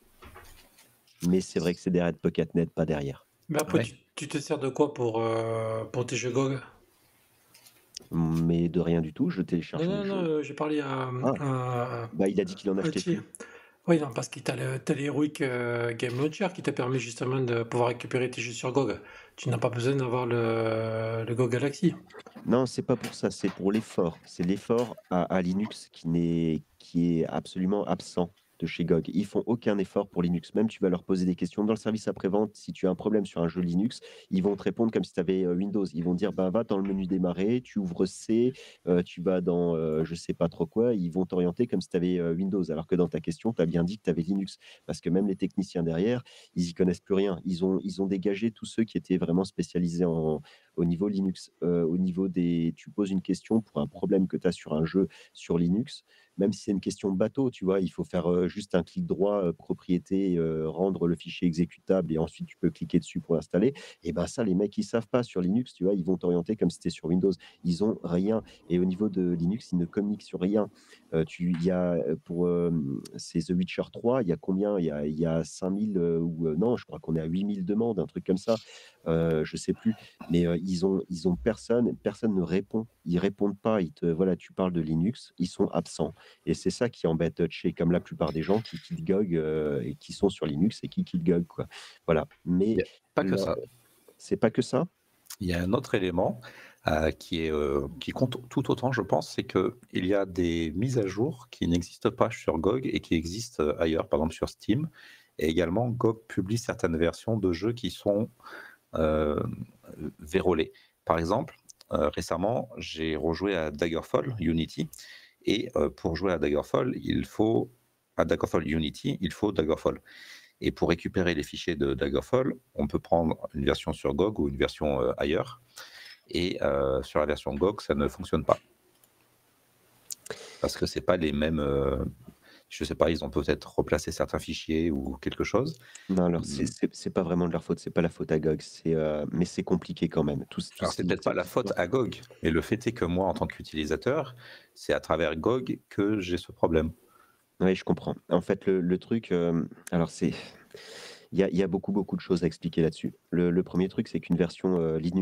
Mais c'est vrai que c'est des Red Pocket Net pas derrière. Mais après, ouais. tu, tu te sers de quoi pour, euh, pour tes jeux GOG? Mais de rien du tout, je Non, télécharge mes non, non, jeux. euh, j'ai parlé à, Ah, à, bah, il a dit qu'il en à achetait Chi. plus. Oui, non, parce que t'as le, t'as l'Heroic euh, Game Launcher qui te permet justement de pouvoir récupérer tes jeux sur GOG. Tu n'as pas besoin d'avoir le, le GOG Galaxy. Non, c'est pas pour ça, c'est pour l'effort. C'est l'effort à à Linux qui n'est qui est absolument absent de chez GOG. Ils font aucun effort pour Linux. Même tu vas leur poser des questions dans le service après-vente, si tu as un problème sur un jeu Linux, ils vont te répondre comme si tu avais, Windows. Ils vont dire: «Bah, va dans le menu démarrer, tu ouvres C, heu, tu vas dans, heu, je sais pas trop quoi». Ils vont t'orienter comme si tu avais, Windows, alors que dans ta question, tu as bien dit que tu avais Linux. Parce que même les techniciens derrière, ils y connaissent plus rien. Ils ont ils ont dégagé tous ceux qui étaient vraiment spécialisés en au niveau Linux. Heu, au niveau des tu poses une question pour un problème que tu as sur un jeu sur Linux, même si c'est une question bateau, tu vois? Il faut faire, heu, juste un clic droit, heu, propriété, heu, rendre le fichier exécutable et ensuite tu peux cliquer dessus pour l'installer et ben, ça, les mecs, ils savent pas sur Linux, tu vois? Ils vont t'orienter comme si c'était sur Windows. Ils ont rien et au niveau de Linux, ils ne communiquent sur rien. Heu, tu il y a, heu, pour, hem, c'est The Witcher trois, il y a combien? Il y a il y a cinq mille, heu, ou, heu, non, je crois qu'on est à huit mille demandes, un truc comme ça. Heu, je sais plus. Mais, heu, ils ont ils ont personne personne ne répond. Ils répondent pas, ils te voilà, tu parles de Linux, ils sont absents et c'est ça qui embête, heu, chez comme la plupart des gens qui quittent GOG, heu et qui sont sur Linux et qui quittent GOG, quoi. Voilà, mais Il y a pas que là, ça. c'est pas que ça? Il y a un autre élément, heu, qui est, heu, qui compte tout autant, je pense, c'est qu'il y a des mises à jour qui n'existent pas sur GOG et qui existent, heu, ailleurs, par exemple sur Steam et également GOG publie certaines versions de jeux qui sont, heu, vérolées. Par exemple, heu, récemment, j'ai rejoué à Daggerfall Unity et heu, pour jouer à Daggerfall, il faut à Daggerfall Unity, il faut Daggerfall et pour récupérer les fichiers de Daggerfall, on peut prendre une version sur GOG ou une version, heu, ailleurs et heu, sur la version GOG, ça ne fonctionne pas. Parce que c'est pas les mêmes, heu, je sais pas, ils ont peut-être replacé certains fichiers ou quelque chose. Non, alors c'est Mmh, c'est c'est pas vraiment de leur faute, c'est pas la faute à GOG, c'est, heu, mais c'est compliqué quand même. Tout ce tout alors ce c'est qui peut-être pas la cette faute histoire à GOG, mais le fait est que moi, en tant qu'utilisateur, c'est à travers GOG que j'ai ce problème. oui, je comprends. En fait, le le truc, hem, alors c'est il y a il y a beaucoup, beaucoup de choses à expliquer là-dessus. Le le premier truc, c'est qu'une version, heu, Linux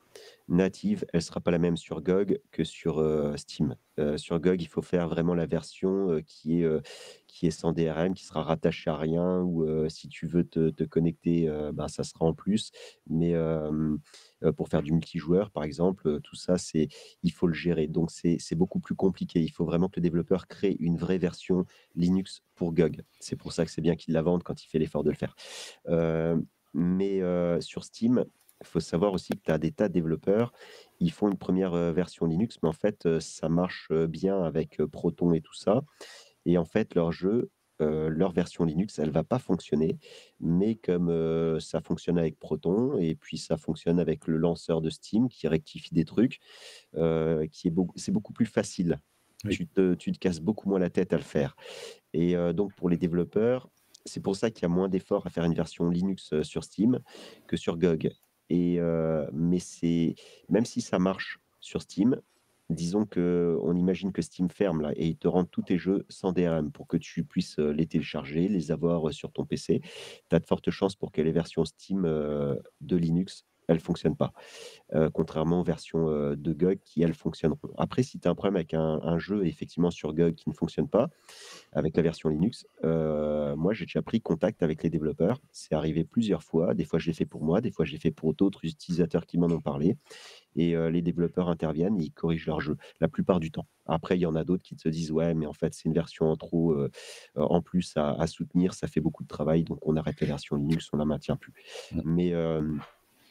native, elle sera pas la même sur G O G que sur, heu, Steam. Heu, sur G O G, il faut faire vraiment la version, heu, qui est, heu, qui est sans D R M, qui sera rattachée à rien ou, heu, si tu veux te te connecter, heu, ben, ça sera en plus. Mais, hem, heu, pour faire du multijoueur, par exemple, heu, tout ça, c'est il faut le gérer. Donc c'est c'est beaucoup plus compliqué. Il faut vraiment que le développeur crée une vraie version Linux pour G O G. C'est pour ça que c'est bien qu'il la vende quand il fait l'effort de le faire. Heu, mais, heu, sur Steam, il faut savoir aussi que tu as des tas de développeurs, ils font une première re version Linux, mais en fait, heu, ça marche, heu, bien avec, heu, Proton et tout ça et en fait, leur jeu, heu, leur version Linux, elle va pas fonctionner, mais comme, heu, ça fonctionne avec Proton et puis ça fonctionne avec le lanceur de Steam qui rectifie des trucs, heu, qui est beau c'est beaucoup plus facile. Oui. Tu te tu te casses beaucoup moins la tête à le faire et heu, donc pour les développeurs, c'est pour ça qu'il y a moins d'efforts à faire une version Linux, heu, sur Steam que sur G O G et heu, mais c'est même si ça marche sur Steam, disons qu'on imagine que Steam ferme là et ils te rendent tous tes jeux sans D R M pour que tu puisses, heu, les télécharger, les avoir, heu, sur ton P C. Tu as de fortes chances pour que les versions Steam, heu, de Linux, elles fonctionnent pas. Heu, contrairement aux versions, heu, de G O G qui, elles, fonctionneront. Après, si tu as un problème avec un un jeu effectivement sur G O G qui ne fonctionne pas, avec la version Linux, heu, moi j'ai déjà pris contact avec les développeurs. C'est arrivé plusieurs fois. Des fois, je l'ai fait pour moi, des fois je l'ai fait pour d'autres utilisateurs qui m'en ont parlé et heu, les développeurs interviennent et ils corrigent leur jeu, la plupart du temps. Après, il y en a d'autres qui te disent: «Ouais, mais en fait, c'est une version en trop, heu, en plus à à soutenir, ça fait beaucoup de travail, donc on arrête la version Linux, on la maintient plus». Mmh. Mais, hem,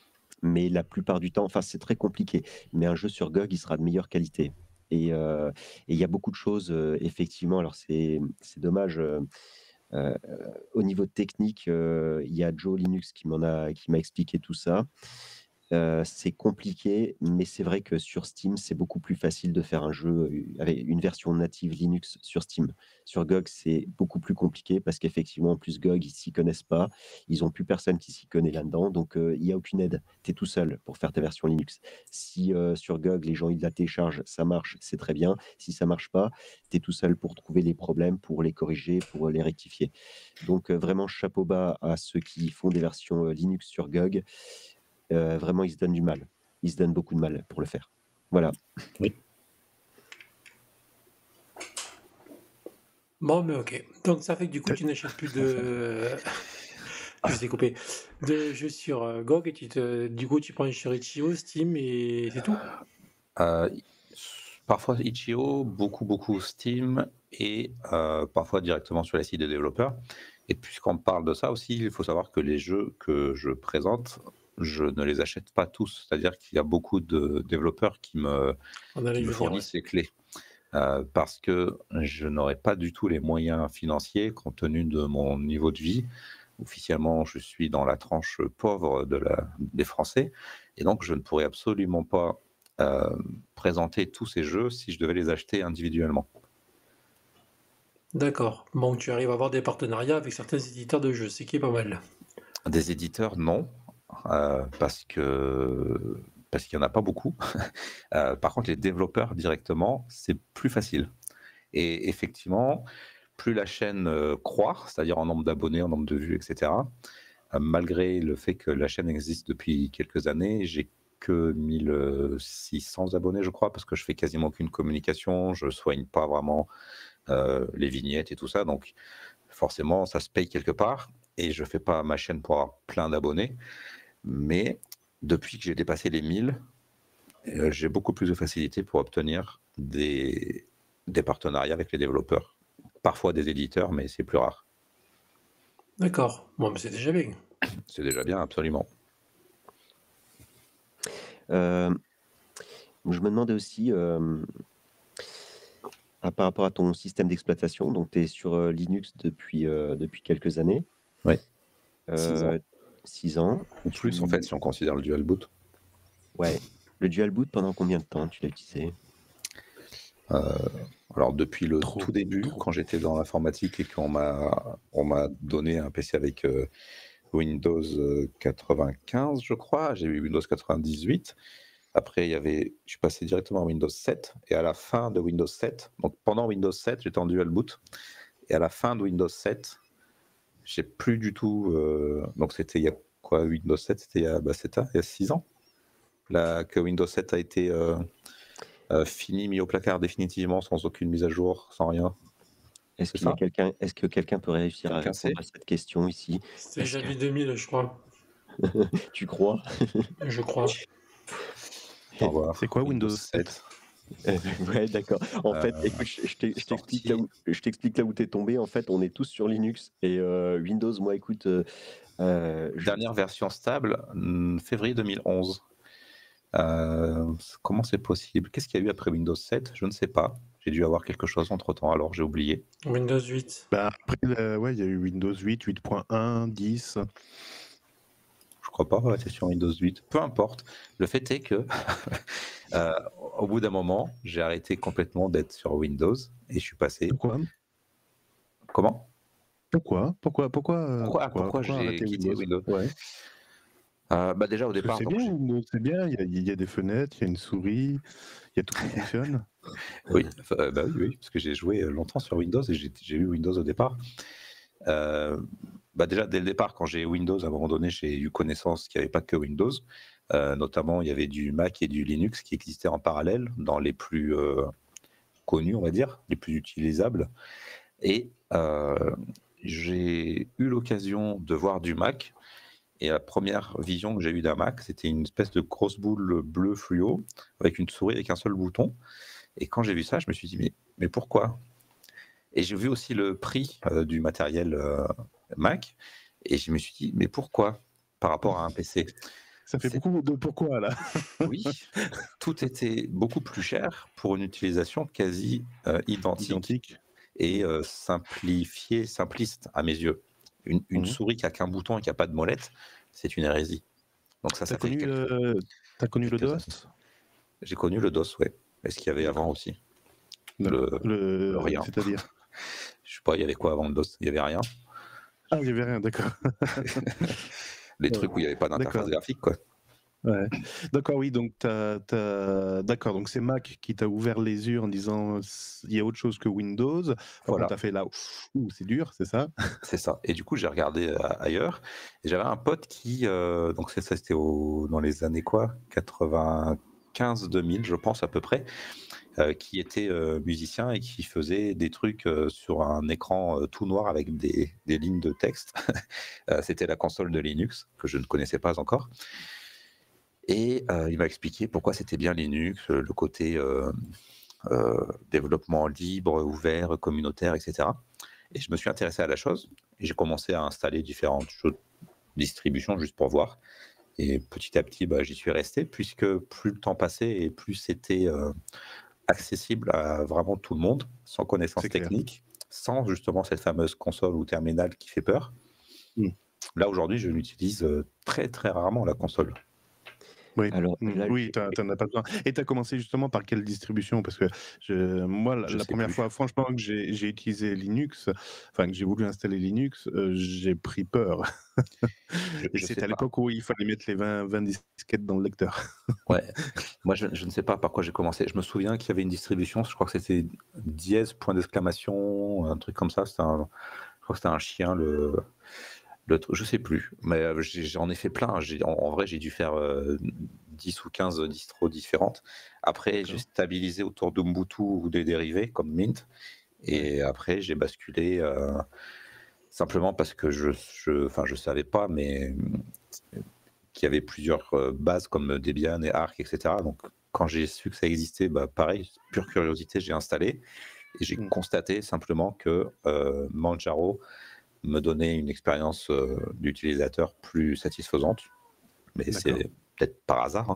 mais la plupart du temps enfin, c'est très compliqué, mais un jeu sur G O G, il sera de meilleure qualité et heu et il y a beaucoup de choses, heu, effectivement, alors c'est c'est dommage, heu heu, au niveau technique, heu, il y a Joe Linux qui m'en a qui m'a expliqué tout ça. Heu, c'est compliqué, mais c'est vrai que sur Steam, c'est beaucoup plus facile de faire un jeu, heu, avec une version native Linux sur Steam. Sur G O G, c'est beaucoup plus compliqué parce qu'effectivement, en plus, G O G, ils s'y connaissent pas. Ils ont plus personne qui s'y connaît là-dedans, donc heu, il y a aucune aide. Tu es tout seul pour faire ta version Linux. Si, heu, sur G O G, les gens, ils la téléchargent, ça marche, c'est très bien. Si ça marche pas, tu es tout seul pour trouver les problèmes, pour les corriger, pour, heu, les rectifier. Donc heu, vraiment chapeau bas à ceux qui font des versions, heu, Linux sur G O G. Heu, vraiment, ils se donnent du mal. Ils se donnent beaucoup de mal pour le faire. Voilà. Oui. Bon, mais OK. Donc ça fait que du coup, tu n'achètes plus de je t'ai coupé. De jeux sur, heu, G O G et tu te du coup, tu prends sur itch point io, Steam et c'est tout? Heu, i s parfois itch point io, beaucoup, beaucoup Steam et heu, parfois directement sur les sites des développeurs et puisqu'on parle de ça aussi, il faut savoir que les jeux que je présente, je ne les achète pas tous. C'est-à-dire qu'il y a beaucoup de développeurs qui me On allait qui y me venir, ouais. fournissent les clés, heu, parce que je n'aurais pas du tout les moyens financiers compte tenu de mon niveau de vie. Officiellement, je suis dans la tranche pauvre de la des Français et donc je ne pourrais absolument pas, hem, présenter tous ces jeux si je devais les acheter individuellement. D'accord. Bon, tu arrives à avoir des partenariats avec certains éditeurs de jeux, ce qui est pas mal. Des éditeurs, non, heu, parce que parce qu'il y en a pas beaucoup. Heu, par contre, les développeurs directement, c'est plus facile et effectivement, plus la chaîne, heu, croît, c'est-à-dire en nombre d'abonnés, en nombre de vues et cetera, heu, malgré le fait que la chaîne existe depuis quelques années, j'ai que mille six cents abonnés, je crois, parce que je fais quasiment aucune communication, je soigne pas vraiment, heu, les vignettes et tout ça, donc forcément, ça se paye quelque part et je fais pas ma chaîne pour avoir plein d'abonnés. Mais depuis que j'ai dépassé les mille, heu, j'ai beaucoup plus de facilité pour obtenir des des partenariats avec les développeurs. Parfois des éditeurs, mais c'est plus rare. D'accord. Bon, mais c'est déjà bien. C'est déjà bien, absolument. Hem, je me demandais aussi, hem, ah, par rapport à ton système d'exploitation, donc tu es sur, heu, Linux depuis, heu, depuis quelques années, Oui, six ans heu, six ans. ou plus en fait, Tu si on considère le dual boot. ouais, le dual boot pendant combien de temps tu l'as utilisé? Heu, alors depuis le Trop, tout début, trop. quand j'étais dans l'informatique et qu'on m'a on m'a donné un P C avec, heu, Windows, heu, quatre-vingt-quinze, je crois. J'ai eu Windows quatre-vingt-dix-huit. Après, il y avait je suis passé directement à Windows sept et à la fin de Windows sept, donc pendant Windows sept, j'étais en dual boot et à la fin de Windows sept, j'ai plus du tout, heu, donc c'était il y a quoi? Windows sept, c'était il y a, bah, c'était il y a six ans, La, que Windows sept a été euh, euh, fini, mis au placard définitivement, sans aucune mise à jour, sans rien. Est-ce C'est qu'il y a ça? quelqu'un, est-ce que quelqu'un peut réussir à Quelqu'un répondre sait? à cette question ici? C'est Est-ce que janvier deux mille, je crois. tu crois? Je crois. Au C'est revoir. quoi Windows Windows sept? sept. Euh, Ouais, d'accord. En fait, euh, écoute, je je t'ex- je t'explique là sorti. où je t'explique là où tu es tombé. En fait, on est tous sur Linux et heu, Windows, moi, écoute, heu heu, je Dernière version stable, hmm, février deux mille onze. Euh, comment c'est possible? Qu'est-ce qu'il y a eu après Windows sept? Je ne sais pas. J'ai dû avoir quelque chose entre-temps, alors j'ai oublié. Windows huit. Bah, après, euh, ouais, il y a eu Windows huit, huit point un, dix. Je crois pas, ouais, c'est sur Windows huit. Peu importe. Le fait est que, euh, au bout d'un moment, j'ai arrêté complètement d'être sur Windows et je suis passé. Pourquoi? Comment? Pourquoi? Pourquoi? Pourquoi? euh, Pourquoi, ah, Pourquoi? pourquoi Pourquoi j'ai arrêter quitté Windows? Windows? Ouais. Euh, bah déjà au Parce que départ, c'est donc bien, j'ai- Windows, c'est bien. Il y, a, il y a des fenêtres, il y a une souris, il y a tout qui fonctionne. oui, enfin, euh, bah oui, oui, parce que j'ai joué euh, longtemps sur Windows et j'ai j'ai eu Windows au départ. Euh, bah déjà dès le départ, quand j'ai Windows, à un moment donné, j'ai eu connaissance qu'il n'y avait pas que Windows. Euh, notamment, il y avait du Mac et du Linux qui existaient en parallèle dans les plus euh, connus, on va dire, les plus utilisables. Et euh, j'ai eu l'occasion de voir du Mac. Et la première vision que j'ai eue d'un Mac, c'était une espèce de grosse boule bleue fluo avec une souris avec un seul bouton. Et quand j'ai vu ça, je me suis dit, mais, mais pourquoi? Et j'ai vu aussi le prix euh, du matériel euh, Mac. Et je me suis dit, mais pourquoi par rapport à un P C? Ça fait C'est beaucoup de pourquoi là. Oui, tout était beaucoup plus cher pour une utilisation quasi euh, identique Identique. et euh, simplifiée, simpliste à mes yeux. Une, une Mhm. souris qui a qu'un bouton et qui a pas de molette, c'est une hérésie. Donc ça, T'as ça fait connu, quelques, euh, t'as connu le quelques années. DOS? J'ai connu le DOS, ouais. Mais ce qu'il y avait avant aussi, le, D'accord. le Le... rien. C'est-à-dire? Je sais pas, il y avait quoi avant le DOS? Il y avait rien. Ah, il n'y avait rien, d'accord. Les Ouais. trucs où il n'y avait pas d'interface D'accord. graphique, quoi. Ouais. D'accord, oui, donc t'as, t'as... D'accord, donc c'est Mac qui t'a ouvert les yeux en disant il y a autre chose que Windows. Par Voilà. contre, t'as fait là, ouh, c'est dur, c'est ça? C'est ça. Et du coup, j'ai regardé euh, ailleurs. Et j'avais un pote qui, euh, donc c'est ça, c'était au- dans les années quoi, quatre-vingt-quinze deux mille, je pense à peu près, euh, qui était euh, musicien et qui faisait des trucs euh, sur un écran euh, tout noir avec des, des lignes de texte. Euh, c'était la console de Linux que je ne connaissais pas encore. Et euh, il m'a expliqué pourquoi c'était bien Linux, le côté euh, euh, développement libre, ouvert, communautaire, et cetera. Et je me suis intéressé à la chose et j'ai commencé à installer différentes choses, distributions juste pour voir. Et petit à petit, bah, j'y suis resté puisque plus le temps passait et plus c'était euh, accessible à vraiment tout le monde, sans connaissance C'est clair. technique, sans justement cette fameuse console ou terminal qui fait peur. Mm. Là, aujourd'hui, je l'utilise euh, très très rarement, la console. Oui, Alors mm, là, oui, j'ai t'en t'en as pas besoin. Et t'as commencé justement par quelle distribution? Parce que je, moi, la, Je la sais première plus. fois, franchement, que j'ai j'ai utilisé Linux, enfin que j'ai voulu installer Linux, euh, j'ai pris peur. Je, Et je sais c'était à pas. l'époque où il fallait mettre les vingt, vingt disquettes dans le lecteur. Ouais, moi je, je ne sais pas par quoi j'ai commencé. Je me souviens qu'il y avait une distribution, je crois que c'était dièse, point d'exclamation, un truc comme ça. C'était un, je crois que c'était un chien, le, le truc, je sais plus. Mais euh, j'ai- j'en ai fait plein. J'ai- En, en vrai, j'ai dû faire euh, dix ou quinze distros différentes. Après, j'ai D'accord. stabilisé autour d'Ubuntu ou des dérivés comme Mint. Et après, j'ai basculé euh, simplement parce que je, je, enfin, je savais pas, mais qu'il y avait plusieurs euh, bases comme Debian et Arc, et cetera. Donc, quand j'ai su que ça existait, bah, pareil, pure curiosité, j'ai installé et j'ai Mm. constaté simplement que euh, Manjaro me donnait une expérience euh, d'utilisateur plus satisfaisante. Mais D'accord. c'est peut-être par hasard. Hein.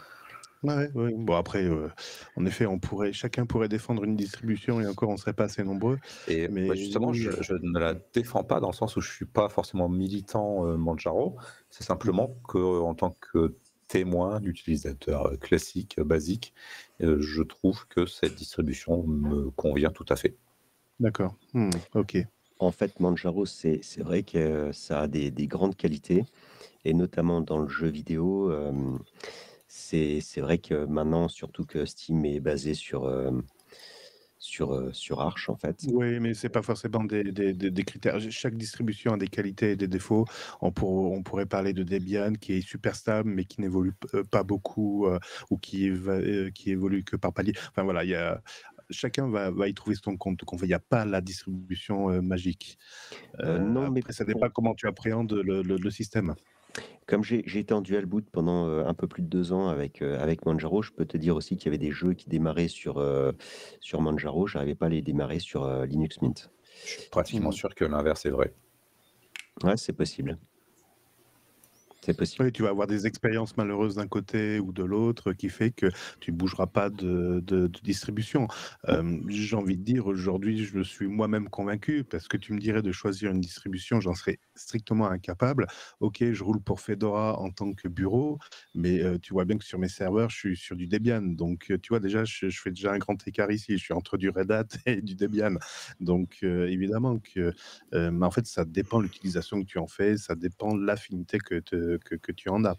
Ouais, ouais. Bon, après, euh, en effet, on pourrait, chacun pourrait défendre une distribution et encore, on serait pas assez nombreux. Et Mais bah, justement, oui, je, euh, je ne la défends pas dans le sens où je suis pas forcément militant euh, Manjaro. C'est simplement que en tant que témoin d'utilisateur euh, classique, euh, basique, euh, je trouve que cette distribution me convient tout à fait. d'accord. Hmm, ok. En fait, Manjaro, c'est c'est vrai que euh, ça a des, des grandes qualités, et notamment dans le jeu vidéo. euh, c'est c'est vrai que maintenant, surtout que Steam est basé sur, euh, sur, heu, sur Arch, en fait. Oui, mais c'est pas forcément des des des des critères. Chaque distribution a des qualités et des défauts. On pour on pourrait parler de Debian qui est super stable, mais qui n'évolue p heu, pas beaucoup, heu, ou qui va heu, qui évolue que par palier. Enfin voilà, il y a chacun va va y trouver son compte. Donc en fait, il y a pas la distribution, heu, magique. Heu, Heu, non, mais après ça pour dépend comment tu appréhendes le le le système. comme j'ai j'ai été en dual boot pendant, heu, un peu plus de deux ans avec, heu, avec Manjaro, je peux te dire aussi qu'il y avait des jeux qui démarraient sur, heu, sur Manjaro, j'arrivais pas à les démarrer sur, heu, Linux Mint. Je suis pratiquement Mmh. sûr que l'inverse est vrai. Ouais, c'est possible. C'est possible. Oui, tu vas avoir des expériences malheureuses d'un côté ou de l'autre qui fait que tu bougeras pas de de de distribution. Hem, j'ai envie de dire aujourd'hui, je suis moi-même convaincu parce que tu me dirais de choisir une distribution, j'en serais strictement incapable. OK, je roule pour Fedora en tant que bureau, mais heu, tu vois bien que sur mes serveurs, je suis sur du Debian. Donc heu, tu vois déjà, je je fais déjà un grand écart ici. Je suis entre du Red Hat et du Debian. Donc heu, évidemment que, heu, mais en fait, ça dépend de l'utilisation que tu en fais, ça dépend de l'affinité que te que que tu en as.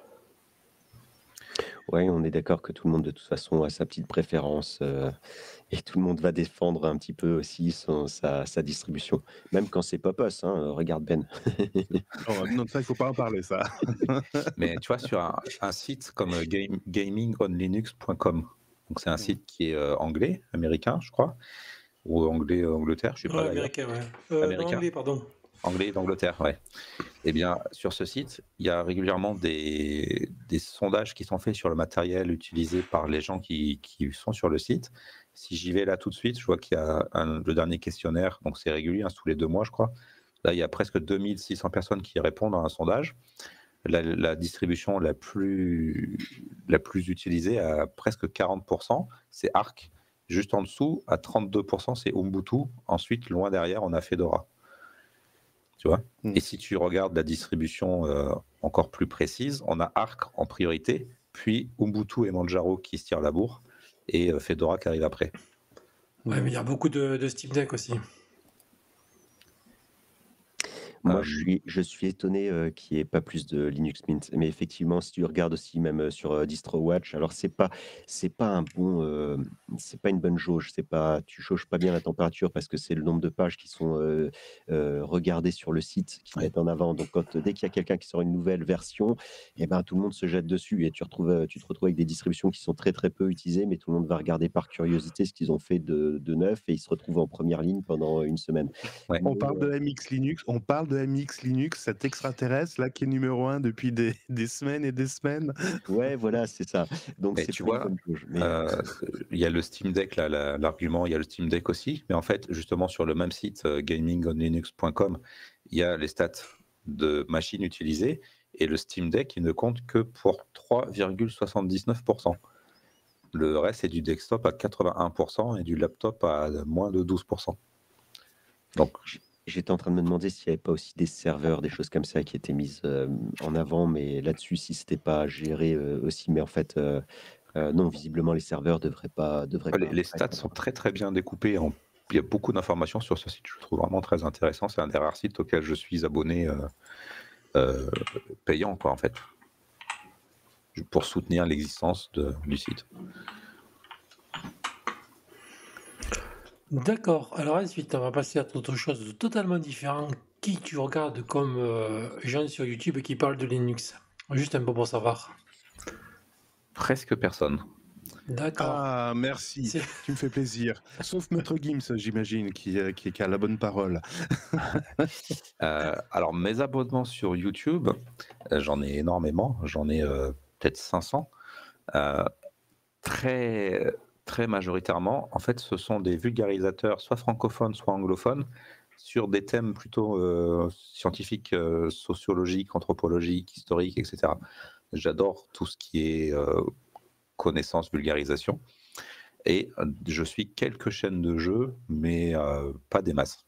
Ouais, on est d'accord que tout le monde, de toute façon, a sa petite préférence, heu et tout le monde va défendre un petit peu aussi son sa sa distribution. Même quand c'est Popos, hein, heu, regarde Ben. Oh non, ça, il faut pas en parler ça. Mais tu vois, sur un, un site comme euh, game, gaming on linux point com, donc c'est un Mmh. site qui est euh, anglais, américain, je crois, ou anglais, euh, Angleterre, je sais pas Ouais, d'ailleurs. américain, ouais. Euh, non, Américain, anglais, pardon. anglais d'Angleterre, ouais. Eh bien, sur ce site, il y a régulièrement des, des sondages qui sont faits sur le matériel utilisé par les gens qui, qui sont sur le site. Si j'y vais là tout de suite, je vois qu'il y a un- le dernier questionnaire, donc c'est régulier, hein, c'est tous les deux mois, je crois. Là, il y a presque deux mille six cents personnes qui répondent à un sondage. La, la distribution la plus, la plus utilisée à presque quarante pour cent, c'est Arc. Juste en dessous, à trente-deux pour cent, c'est Ubuntu. Ensuite, loin derrière, on a Fedora. Tu vois? Mmh. Et si tu regardes la distribution euh, encore plus précise, on a Arc en priorité, puis Ubuntu et Manjaro qui se tirent la bourre, et euh, Fedora qui arrive après. Ouais, mais Mmh. il y a beaucoup de, de Steam Deck aussi. Moi, Euh, je suis je suis étonné, heu, qu'il y ait pas plus de Linux Mint. Mais effectivement, si tu regardes aussi même, heu, sur, heu, DistroWatch, alors c'est pas c'est pas un bon, hem, c'est pas une bonne jauge. C'est pas tu jauges pas bien la température parce que c'est le nombre de pages qui sont, heu heu, regardées sur le site qui ouais. mettent en avant. Donc quand dès qu'il y a quelqu'un qui sort une nouvelle version, et ben, tout le monde se jette dessus et tu retrouves, heu, tu te retrouves avec des distributions qui sont très, très peu utilisées, mais tout le monde va regarder par curiosité ce qu'ils ont fait de de neuf et ils se retrouvent en première ligne pendant une semaine. Ouais. On Mais parle de M X Linux, on parle de M X Linux, cet extraterrestre là qui est numéro un depuis des des semaines et des semaines. ouais, voilà, c'est ça. Donc Mais c'est tu pas une vois, bonne jauge, mais euh, il y a le Steam Deck, là, la- l'argument, il y a le Steam Deck aussi, mais en fait, justement, sur le même site, euh, gaming on linux point com, il y a les stats de machines utilisées, et le Steam Deck, il ne compte que pour trois virgule soixante-dix-neuf pour cent. Le reste, c'est du desktop à quatre-vingt-un pour cent et du laptop à moins de douze pour cent. Donc, J j'étais en train de me demander s'il n'y avait pas aussi des serveurs, des choses comme ça qui étaient mises, hem, en avant, mais là-dessus, si c'était pas géré, heu, aussi. Mais en fait, heu heu, non, visiblement, les serveurs devraient pas devraient les, pas les être stats en sont avant. très très bien découpés. En- Il y a beaucoup d'informations sur ce site, je le trouve vraiment très intéressant. C'est un des rares sites auxquels je suis abonné euh, euh, payant, quoi, en fait, pour soutenir l'existence de- du site. D'accord. Alors ensuite, on va passer à autre chose de totalement différent. Qui tu regardes comme euh, gens sur YouTube qui parlent de Linux? Juste un peu pour savoir. Presque personne. D'accord. Ah merci, C'est tu me fais plaisir. Sauf Maître Gims, j'imagine, qui, heu, qui qui a la bonne parole. Euh, alors, mes abonnements sur YouTube, euh, j'en ai énormément. J'en ai euh, peut-être cinq cents. Euh, très, très majoritairement, en fait, ce sont des vulgarisateurs, soit francophones, soit anglophones, sur des thèmes plutôt euh, scientifiques, euh, sociologiques, anthropologiques, historiques, et cetera. J'adore tout ce qui est euh, connaissance, vulgarisation. Et euh, je suis quelques chaînes de jeux, mais euh, pas des masses.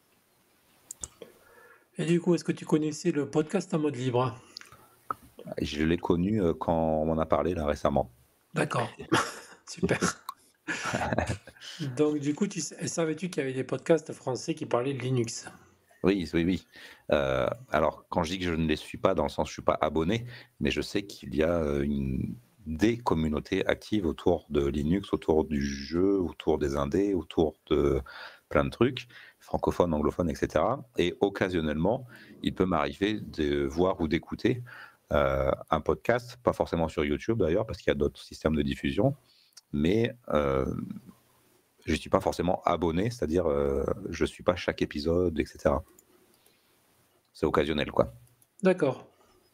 Et du coup, est-ce que tu connaissais le podcast en mode libre? Et je l'ai connu euh, quand on m'en a parlé là récemment. D'accord. Super. Donc du coup, tu sais- savais-tu qu'il y avait des podcasts français qui parlaient de Linux? Oui, oui, oui. Euh, alors, quand je dis que je ne les suis pas, dans le sens où je ne suis pas abonné, mais je sais qu'il y a euh, une des communautés actives autour de Linux, autour du jeu, autour des indés, autour de plein de trucs, francophones, anglophones, et cetera. Et occasionnellement, il peut m'arriver de voir ou d'écouter euh, un podcast, pas forcément sur YouTube d'ailleurs, parce qu'il y a d'autres systèmes de diffusion, mais euh, je ne suis pas forcément abonné, c'est-à-dire euh, je ne suis pas chaque épisode, et cetera. C'est occasionnel, quoi. D'accord.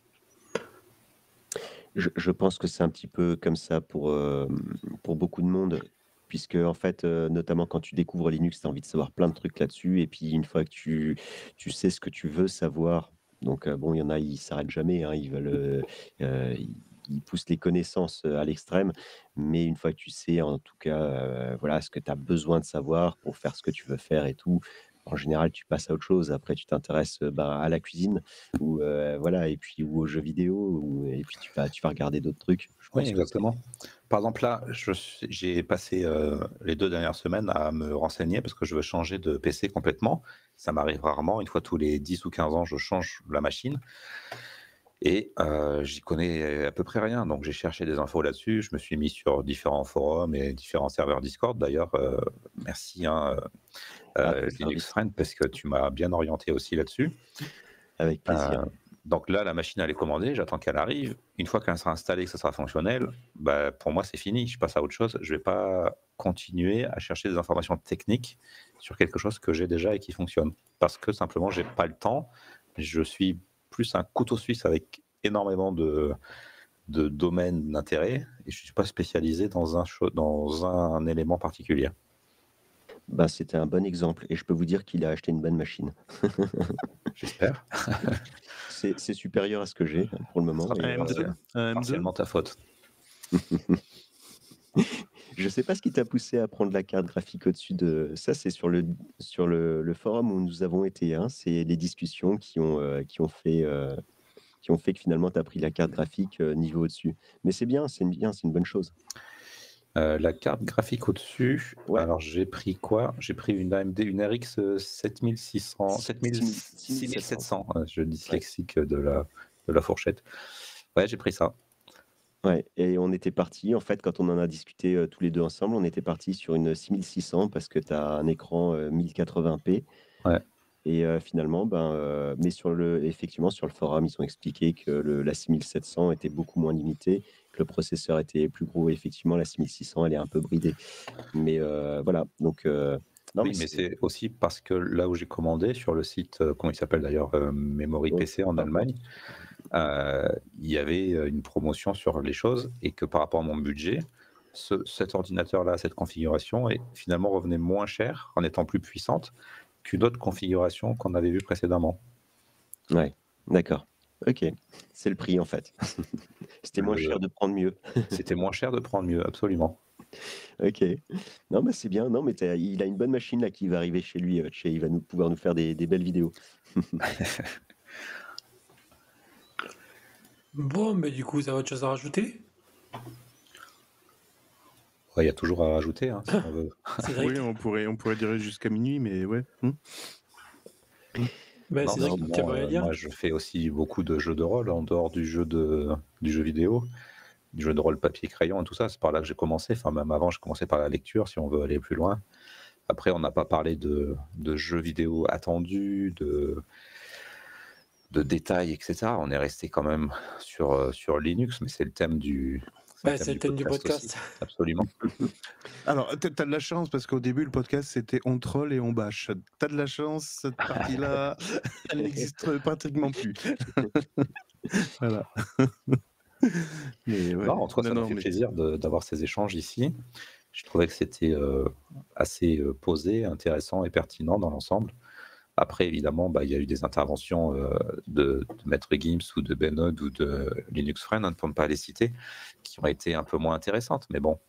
Je, je pense que c'est un petit peu comme ça pour, euh, pour beaucoup de monde, puisque en fait, euh, notamment quand tu découvres Linux, tu as envie de savoir plein de trucs là-dessus, et puis une fois que tu, tu sais ce que tu veux savoir, donc euh, bon, il y en a, ils s'arrêtent jamais, hein, ils veulent, euh, euh, ils, ils poussent les connaissances euh, à l'extrême, mais une fois que tu sais, en tout cas, euh, voilà, ce que tu as besoin de savoir pour faire ce que tu veux faire et tout. En général, tu passes à autre chose. Après, tu t'intéresses euh, ben, à la cuisine ou euh, voilà, et puis ou aux jeux vidéo, ou, et puis tu vas, tu vas regarder d'autres trucs. Je Oui, pense que c'est- exactement. Par exemple, là, je suis- j'ai passé euh, les deux dernières semaines à me renseigner parce que je veux changer de P C complètement. Ça m'arrive rarement. Une fois tous les dix ou quinze ans, je change la machine. Et euh, j'y connais à peu près rien. Donc, j'ai cherché des infos là-dessus. Je me suis mis sur différents forums et différents serveurs Discord. D'ailleurs, euh, merci hein, Ah, euh, c'est Linux service. Friend parce que tu m'as bien orienté aussi là-dessus. Avec plaisir. Euh, donc là, la machine, elle est commandée, j'attends qu'elle arrive. Une fois qu'elle sera installée, que ça sera fonctionnel, bah, pour moi, c'est fini. Je passe à autre chose. Je ne vais pas continuer à chercher des informations techniques sur quelque chose que j'ai déjà et qui fonctionne. Parce que simplement, je n'ai pas le temps. Je suis plus un couteau suisse avec énormément de, de domaines d'intérêt et je ne suis pas spécialisé dans un, cho- dans un élément particulier. Bah, c'était un bon exemple, et je peux vous dire qu'il a acheté une bonne machine. J'espère. C'est c'est supérieur à ce que j'ai hein, pour le Ce moment. sera Et, Un euh, M deux, un M deux. partiellement ta faute. je sais pas ce qui t'a poussé à prendre la carte graphique au-dessus de ça. C'est sur le sur le, le forum où nous avons été. Hein, c'est les discussions qui ont euh, qui ont fait euh, qui ont fait que finalement tu as pris la carte graphique euh, niveau au-dessus. Mais c'est bien, c'est bien, c'est une bonne chose. Euh, la carte graphique au-dessus, Ouais. alors j'ai pris quoi? J'ai pris une A M D, une R X euh, sept mille six cents, sept mille, six mille sept cents, euh, je dyslexique de la, de la fourchette. Ouais, j'ai pris ça. Ouais, et on était parti, en fait, quand on en a discuté euh, tous les deux ensemble, on était parti sur une six mille six cents parce que tu as un écran euh, mille quatre-vingts p. Ouais. Et euh, finalement, ben, euh, mais sur le, effectivement, sur le forum, ils ont expliqué que le, la six mille sept cents était beaucoup moins limitée, que le processeur était plus gros. Et effectivement, la six mille six cents, elle est un peu bridée. Mais euh, voilà, donc... euh, non, Oui, mais c'est aussi parce que là où j'ai commandé, sur le site, euh, comment il s'appelle d'ailleurs, euh, Memory P C en Allemagne, euh, il y avait euh, une promotion sur les choses et que par rapport à mon budget, ce- cet ordinateur-là, cette configuration, est, finalement revenait moins cher en étant plus puissante qu'une autre configuration qu'on avait vue précédemment. Ouais, d'accord. Ok, c'est le prix en fait. C'était moins Le- cher de prendre mieux. C'était moins cher de prendre mieux, absolument. Ok. Non, mais c'est bien. Non, mais t'as- il a une bonne machine là qui va arriver chez lui. euh, Chez, il va nous pouvoir nous faire des, des belles vidéos. Bon, mais du coup, vous avez autre chose à rajouter? Ouais, il y a toujours à rajouter, hein, si on veut. Cédric? Oui, on pourrait, on pourrait dire jusqu'à minuit, mais ouais. Hmm. Ben, Non, Cédric, sinon, tu aimerais euh, dire? moi, je fais aussi beaucoup de jeux de rôle en dehors du jeu, de, du jeu vidéo, du jeu de rôle papier-crayon et tout ça. C'est par là que j'ai commencé. Enfin, même avant, je commençais par la lecture, si on veut aller plus loin. Après, on n'a pas parlé de, de jeux vidéo attendus, de, de détails, et cetera. On est resté quand même sur, euh, sur Linux, mais c'est le thème du, Ben, c'est le thème du aussi. podcast. Absolument. Alors, t'as t'as de la chance parce qu'au début, le podcast, c'était on troll et on bâche. T'as de la chance, cette partie-là, elle n'existe pratiquement plus. Voilà. Mais ouais. Non, en tout cas, ça Non, m'a non, fait mais- plaisir de- d'avoir ces échanges ici. Je trouvais que c'était euh, assez euh, posé, intéressant et pertinent dans l'ensemble. Après, évidemment, bah, il y a eu des interventions euh, de, de Maître Gims ou de Benod ou de Linux Friend, hein, pour ne pas les citer, qui ont été un peu moins intéressantes. Mais bon,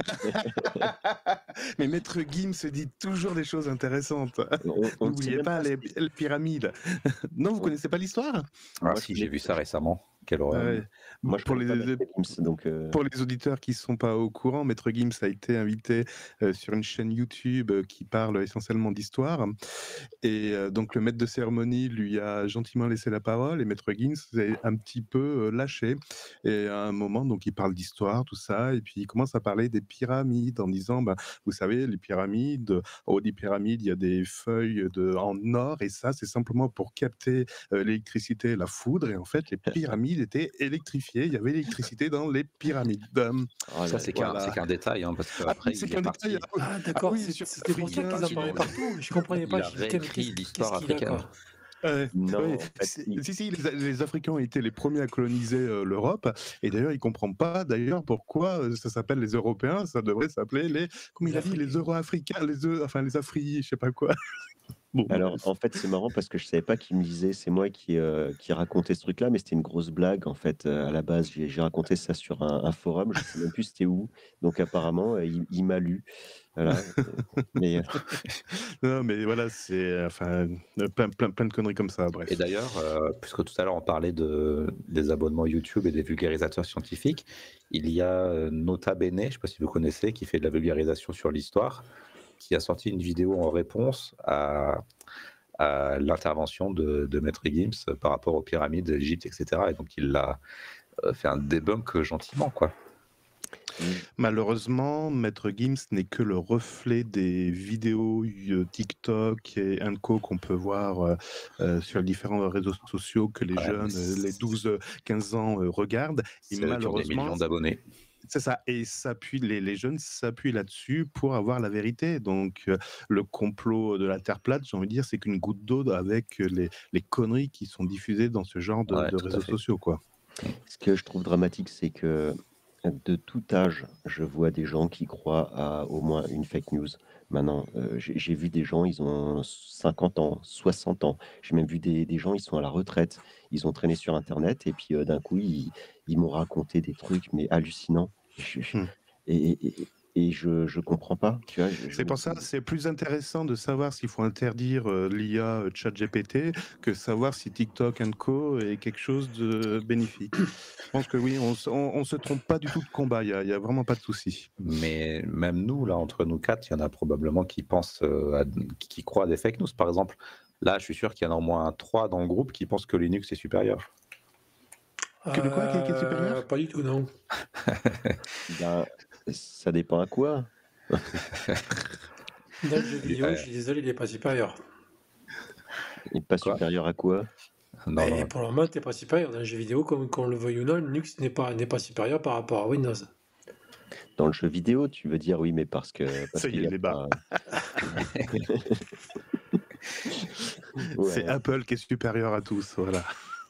Mais Maître Gims se dit toujours des choses intéressantes. On- on ne sait N'oubliez même pas pas les, ce qui- les pyramides. Non, vous On- connaissez pas l'histoire? ah, Moi, si je j'ai connais- vu ça récemment. Quelle horreur. Ouais. Moi, je Pour connais pas les Maître Gims, donc heu pour les auditeurs qui sont pas au courant, Maître Gims a été invité, heu, sur une chaîne YouTube, heu, qui parle essentiellement d'histoire et heu, donc le maître de cérémonie lui a gentiment laissé la parole et Maître Gims s'est un petit peu, heu, lâché et à un moment, donc il parle d'histoire, tout ça et puis il commence à parler des pyramides en disant: «Bah, vous savez, les pyramides, en haut des pyramides, il y a des feuilles de en or et ça, c'est simplement pour capter, heu, l'électricité, la foudre et en fait, les pyramides étaient électrifiées. Il y avait l'électricité dans les pyramides». Hem, oh Ça, là c'est là. qu'un c'est voilà. qu'un détail, hein, parce Ah oui, qu'après, c'est il est qu'un détail. parti. Ah oui, Ah ah d'accord, oui, c'est sur c'était pour ça africain, qu'ils en Il, parlaient sur partout. Je comprenais il pas, a j'ai dit: «Qu'est réécrit qu'est-ce l'histoire qu'est-ce qu'il a, africaine. quoi?» Ouais, Non, oui, en fait, si, il si, si, les, les Africains ont été les premiers à coloniser euh, l'Europe, et d'ailleurs, ils comprennent pas d'ailleurs pourquoi euh, ça s'appelle les Européens, ça devrait s'appeler les, comme Les il a dit, les Africains. Euro-Africains, les, Eu- enfin les Afri, je sais pas quoi. Bon, alors, bref. en fait, c'est marrant parce que je savais pas qui me lisait. C'est moi qui, heu, qui racontais ce truc-là, mais c'était une grosse blague, en fait, heu, à la base. J'ai j'ai raconté ça sur un un forum, je sais même plus c'était où. Donc apparemment, heu, il il m'a lu. Voilà, mais heu, Non, mais voilà, c'est enfin euh, plein, plein, plein de conneries comme ça, Et bref. d'ailleurs, euh, puisque tout à l'heure on parlait de, des abonnements YouTube et des vulgarisateurs scientifiques, il y a euh, Nota Bene, je ne sais pas si vous connaissez, qui fait de la vulgarisation sur l'histoire, qui a sorti une vidéo en réponse à, à l'intervention de, de Maître Gims par rapport aux pyramides d'Égypte, et cetera. Et donc il a euh, fait un debunk gentiment, quoi. mmh, Malheureusement, Maître Gims n'est que le reflet des vidéos euh, TikTok et Co qu'on peut voir euh, euh, sur les différents réseaux sociaux que les Ouais, mais jeunes, euh, les douze quinze ans euh, regardent. Et c'est eux qui ont des malheureusement, millions d'abonnés. c'est ça. Et s'appuie, les, les jeunes s'appuient là-dessus pour avoir la vérité. Donc, euh, le complot de la Terre plate, j'ai envie de dire, c'est qu'une goutte d'eau avec les, les conneries qui sont diffusées dans ce genre de, Ouais, de tout à réseaux fait. sociaux, quoi. ce que je trouve dramatique, c'est que de tout âge, je vois des gens qui croient à au moins une fake news. Maintenant, heu, j'ai j'ai vu des gens, ils ont cinquante ans, soixante ans. J'ai même vu des des gens, ils sont à la retraite. Ils ont traîné sur internet et puis, heu, d'un coup, ils ils m'ont raconté des trucs, mais hallucinants. Je je Hmm. et et et et je je comprends pas, tu vois? Je je C'est me pour ça, dis c'est plus intéressant de savoir s'il faut interdire euh, l'I A euh, ChatGPT que savoir si TikTok and Co est quelque chose de bénéfique. Je pense que oui, on, s- on, on se trompe pas du tout de combat, il y a, il y a vraiment pas de souci. Mais même nous, là, entre nous quatre, il y en a probablement qui pensent, euh, à- qui croient à des fake news. Par exemple, là, je suis sûr qu'il y en a au moins trois dans le groupe qui pensent que Linux est supérieur. Que le quoi qui est, qui est Heu, supérieur? pas du tout, non. ben, ça dépend à quoi? Dans le jeu Et, vidéo, je euh, suis désolé, il est pas supérieur. Et pas quoi? supérieur à quoi? Non, Mais non. pour le moment, tu pas supérieur. Dans le jeu vidéo, comme qu'on le veuille ou non, Linux n'est pas n'est pas supérieur par rapport à Windows. Dans le jeu vidéo, tu veux dire? Oui, mais parce que parce Ça y qu'il est, y le a débat. pas C'est ouais. Apple qui est supérieur à tous, voilà.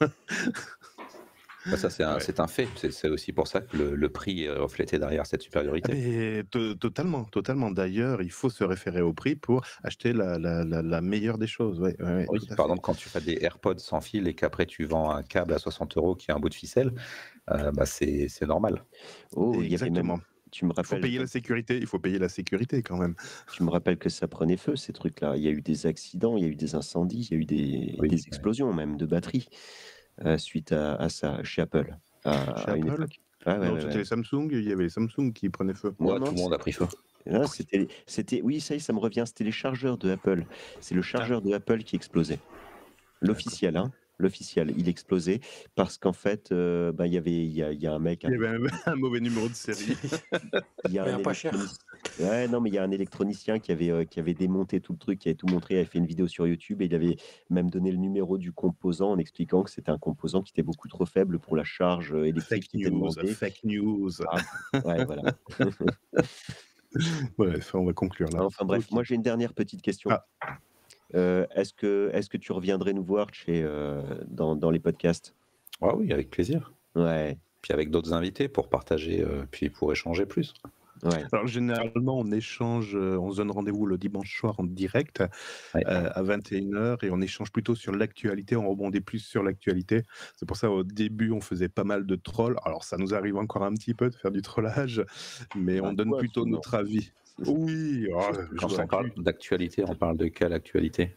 Bah, ça, c'est un, Ouais. c'est un fait. C'est c'est aussi pour ça que le, le prix est reflété derrière cette Ah, supériorité. mais to- totalement, totalement. D'ailleurs, il faut se référer au prix pour acheter la, la, la, la meilleure des choses. Ouais, ouais, ouais, tout Oui, à par fait. exemple, quand tu fais des AirPods sans fil et qu'après tu vends un câble à soixante euros qui a un bout de ficelle, euh, bah, c'est c'est normal. Oh, il y avait même Exactement. tu me Il faut rappelles payer la sécurité, il faut payer la sécurité quand même. tu me rappelles que ça prenait feu ces trucs-là. Il y a eu des accidents, il y a eu des incendies, il y a eu des Oui, des ouais. explosions même de batteries, heu, suite à à ça chez Apple, Chez à à une Apple? époque. Ouais, ouais, Non, ouais, c'était ouais. les Samsung, il y avait les Samsung qui prenaient feu. Non, Ouais, tout non, le monde a c'était pris feu. là, Oui. c'était c'était oui, ça y est, ça me revient, c'était les chargeurs de Apple. C'est le Ah, chargeur de Apple qui explosait. d'accord. L'officiel, hein, l'officiel, il explosait parce qu'en fait, heu, bah, il y avait il y a il y a un mec, Il un y avait un, électronicien un mauvais numéro de série. il y a Mais un un pas cher. électronic ouais, non, mais il y a un électronicien qui avait, heu, qui avait démonté tout le truc, qui avait tout montré, il avait fait une vidéo sur YouTube et il avait même donné le numéro du composant en expliquant que c'était un composant qui était beaucoup trop faible pour la charge, heu, électrique Fake qui était news, demandée. fake news. Ah, ouais, voilà. Bref, on va conclure là. Enfin bref, Ok. moi j'ai une dernière petite question. Ah, Heu, est-ce que est-ce que tu reviendrais nous voir chez, heu, dans dans les podcasts? Ah oui, avec plaisir. Ouais, Puis avec d'autres invités pour partager, euh, puis pour échanger plus. ouais. alors généralement, on échange, euh, on se donne rendez-vous le dimanche soir en direct Ouais. euh, à vingt et une heures et on échange plutôt sur l'actualité, on rebondit plus sur l'actualité. C'est pour ça au début, on faisait pas mal de trolls. Alors ça nous arrive encore un petit peu de faire du trollage, mais on Bah, donne toi plutôt seulement. notre avis. Oui, oh, Juste je Quand vous on parle inclus. d'actualité, on parle de quelle actualité?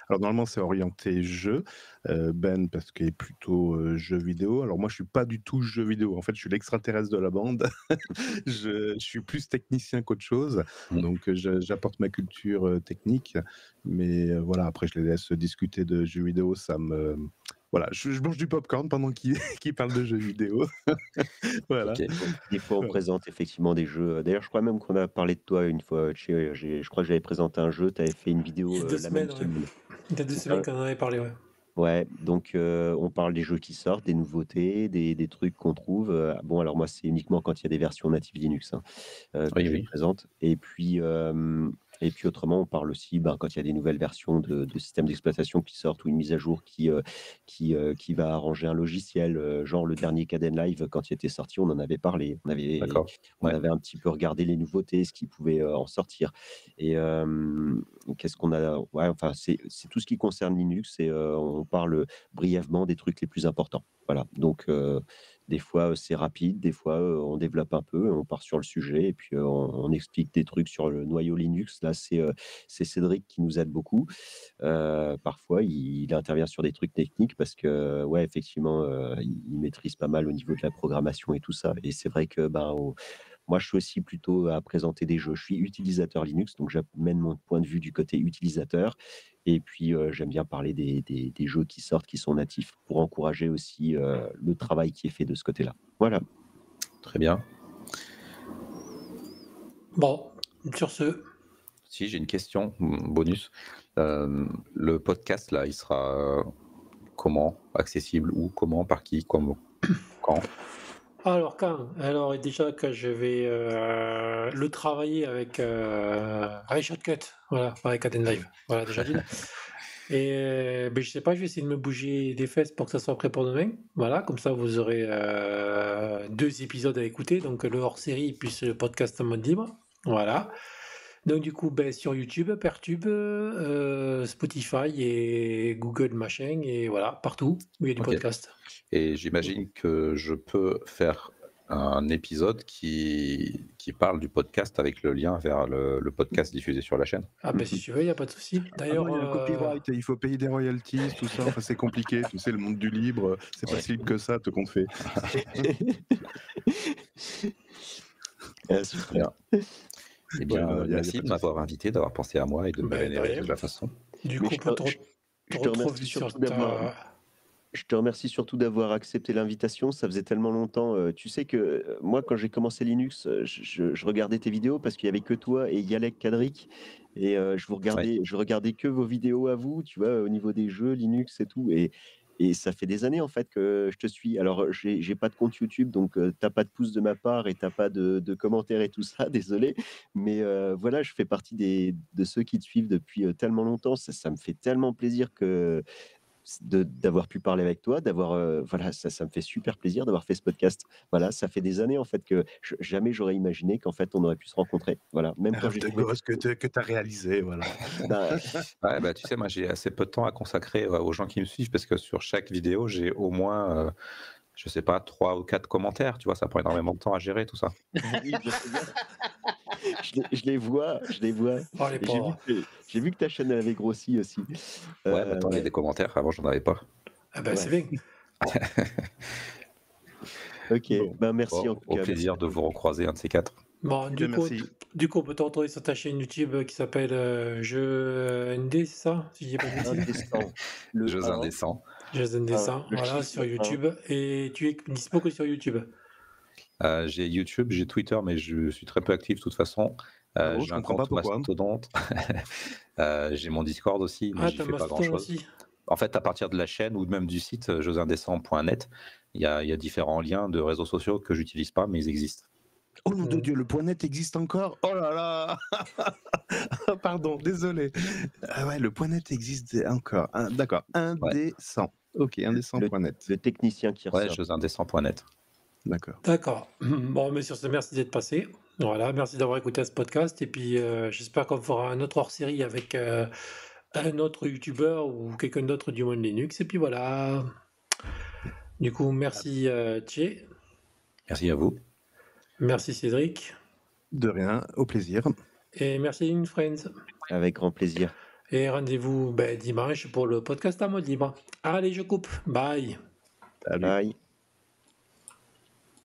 Alors normalement, c'est orienté jeu. Heu, Ben parce qu'il est plutôt, heu, jeux vidéo. Alors moi, je suis pas du tout jeu vidéo. En fait, je suis l'extraterrestre de la bande. Je je suis plus technicien qu'autre chose, Mmh. donc heu, je j'apporte ma culture, heu, technique, mais heu, voilà, après je les laisse discuter de jeux vidéo, ça me voilà, je je mange du popcorn pendant qu'ils qu'ils parlent de jeux vidéo. Voilà, OK. Donc, des fois, on voilà. présente effectivement des jeux. D'ailleurs, je crois même qu'on a parlé de toi une fois. Chez, j'ai- je crois que j'avais présenté un jeu, tu avais fait une Il y vidéo a euh, deux la même semaines, ouais. semaine. Il y a deux C'est semaines ça? qu'on en avait parlé, ouais. Ouais, donc euh, on parle des jeux qui sortent, des nouveautés, des, des trucs qu'on trouve. Euh, bon, alors moi, c'est uniquement quand il y a des versions natives Linux hein, euh, que Oui, je les oui. présente. Et puis, euh, et puis autrement, on parle aussi ben, quand il y a des nouvelles versions de, de systèmes d'exploitation qui sortent ou une mise à jour qui, euh, qui, euh, qui va arranger un logiciel. Euh, genre le dernier Caden Live, quand il était sorti, on en avait parlé. On avait, D'accord. on Ouais. avait un petit peu regardé les nouveautés, ce qui pouvait euh, en sortir. Et euh, qu'est-ce qu'on a? Ouais, enfin, c'est c'est tout ce qui concerne Linux. Et euh, on parle brièvement des trucs les plus importants. Voilà. Donc, euh, des fois, euh, c'est rapide, des fois, euh, on développe un peu, on part sur le sujet et puis euh, on, on explique des trucs sur le noyau Linux. Là, c'est euh, c'est Cédric qui nous aide beaucoup. Euh, parfois, il, il intervient sur des trucs techniques parce que, ouais, effectivement, euh, il, il maîtrise pas mal au niveau de la programmation et tout ça. Et c'est vrai que, ben, au- moi, je suis aussi plutôt à présenter des jeux. Je suis utilisateur Linux, donc j'amène mon point de vue du côté utilisateur. Et puis, euh, j'aime bien parler des, des- des jeux qui sortent, qui sont natifs, pour encourager aussi euh, le travail qui est fait de ce côté-là. Voilà. Très bien. Bon, sur ce, Si, j'ai une question mm, bonus. Euh, le podcast, là, il sera comment? Accessible où? Comment? Par qui? Comment? Quand? alors quand? Alors déjà que je vais euh, le travailler avec, euh, avec Shotcut, voilà, avec Aden Live, voilà déjà d'une. Et euh, ben, je sais pas, je vais essayer de me bouger des fesses pour que ça soit prêt pour demain. Voilà, comme ça vous aurez euh, deux épisodes à écouter, donc le hors-série puis le podcast en mode libre. Voilà. Donc du coup, ben, sur YouTube, Pertube, euh, Spotify et Google machin, et voilà, partout où il y a du Ok. podcast. Et j'imagine que je peux faire un épisode qui, qui parle du podcast avec le lien vers le, le podcast diffusé sur la chaîne. Ah ben si tu veux, il n'y a pas de souci. Ah D'ailleurs, non, il y a un euh, copyright, il faut payer des royalties, tout ça. Enfin, c'est compliqué, tu sais, le monde du libre, c'est pas Ouais. si libre que ça, tout compte fait. Ah, Très super. bien. Eh bien, Ouais, non, il y a- il y a merci pas de de m'avoir invité, d'avoir pensé à moi et de me ben, de vénérer rien. de la façon. Du Mais coup, je on peut te, te, je- re- je te te retrouver remercie sur surtout d'avoir. ta... Je te remercie surtout d'avoir accepté l'invitation. Ça faisait tellement longtemps. Euh, tu sais que euh, moi, quand j'ai commencé Linux, euh, je, je- je regardais tes vidéos parce qu'il y avait que toi et Yalek Kadrik. Et euh, je vous Ouais. regardais, je regardais que vos vidéos à vous, tu vois, au niveau des jeux, Linux et tout. Et, et ça fait des années, en fait, que je te suis. Alors, j'ai j'ai pas de compte YouTube, donc euh, t'as pas de pouce de ma part et t'as pas de, de commentaires et tout ça, désolé. Mais euh, voilà, je fais partie des, de ceux qui te suivent depuis euh, tellement longtemps. Ça, ça me fait tellement plaisir que de d'avoir pu parler avec toi, d'avoir euh, voilà, ça, ça me fait super plaisir d'avoir fait ce podcast. Voilà, ça fait des années en fait que je- jamais j'aurais imaginé qu'en fait on aurait pu se rencontrer. Voilà, même Un quand rêve j'ai de trouvé. gosse que tu as réalisé, voilà. Ben, Ouais, bah, tu sais, moi, j'ai assez peu de temps à consacrer euh, aux gens qui me suivent parce que sur chaque vidéo, j'ai au moins, euh, je sais pas, trois ou quatre commentaires. Tu vois, ça prend énormément de temps à gérer tout ça. oui, je sais bien. Je les, je les vois, je les vois. Oh les Et j'ai vu pauvres. que j'ai vu que ta chaîne elle avait grossi aussi. Ouais, Euh, maintenant, il y a des commentaires. Avant, j'en avais pas. Ah ben c'est ouais. bien. Ok. Bon, Ben merci en Bon, tout au cas. Merci. plaisir de vous recroiser un de ces quatre. Bon, eh du bien, coup, merci. du coup, on peut te retrouver sur ta chaîne YouTube euh, qui s'appelle euh, Jeux N D, c'est ça? Si je dis pas de bêtises. Indécent. Le Jeux un, indécents. Jeux un, N D cent, le voilà, chiffre sur un. YouTube. Et tu es dispo que sur YouTube. Euh, j'ai YouTube, j'ai Twitter, mais je suis très peu actif de toute façon. Ah Euh, bon, j'ai je un comprends pas compte pourquoi. Mastodonte. Euh, j'ai mon Discord aussi, mais Ah, j'y t'as fais pas Mastodon grand-chose. aussi. En fait, à partir de la chaîne ou même du site euh, jeux indécents point net, il y a, il y a différents liens de réseaux sociaux que j'utilise pas, mais ils existent. Oh nom de Mm. Dieu, le point net existe encore? Oh là là. Pardon, désolé. Ah ouais, le point net existe encore. Ah, d'accord, Ouais, indécent. Ok, Le, indécent.net. le technicien qui ouais, ressort. jeux indécents point net. D'accord. D'accord. Bon, mais sur ce, merci d'être passé. Voilà, merci d'avoir écouté ce podcast. Et puis, euh, j'espère qu'on fera un autre hors-série avec euh, un autre YouTuber ou quelqu'un d'autre du monde Linux. Et puis voilà. Du coup, merci euh, Tché. Merci à vous. Merci Cédric. De rien, au plaisir. Et merci InFriends. Avec grand plaisir. Et rendez-vous ben, dimanche pour le podcast à mode libre. Allez, je coupe. Bye. Salut. Bye.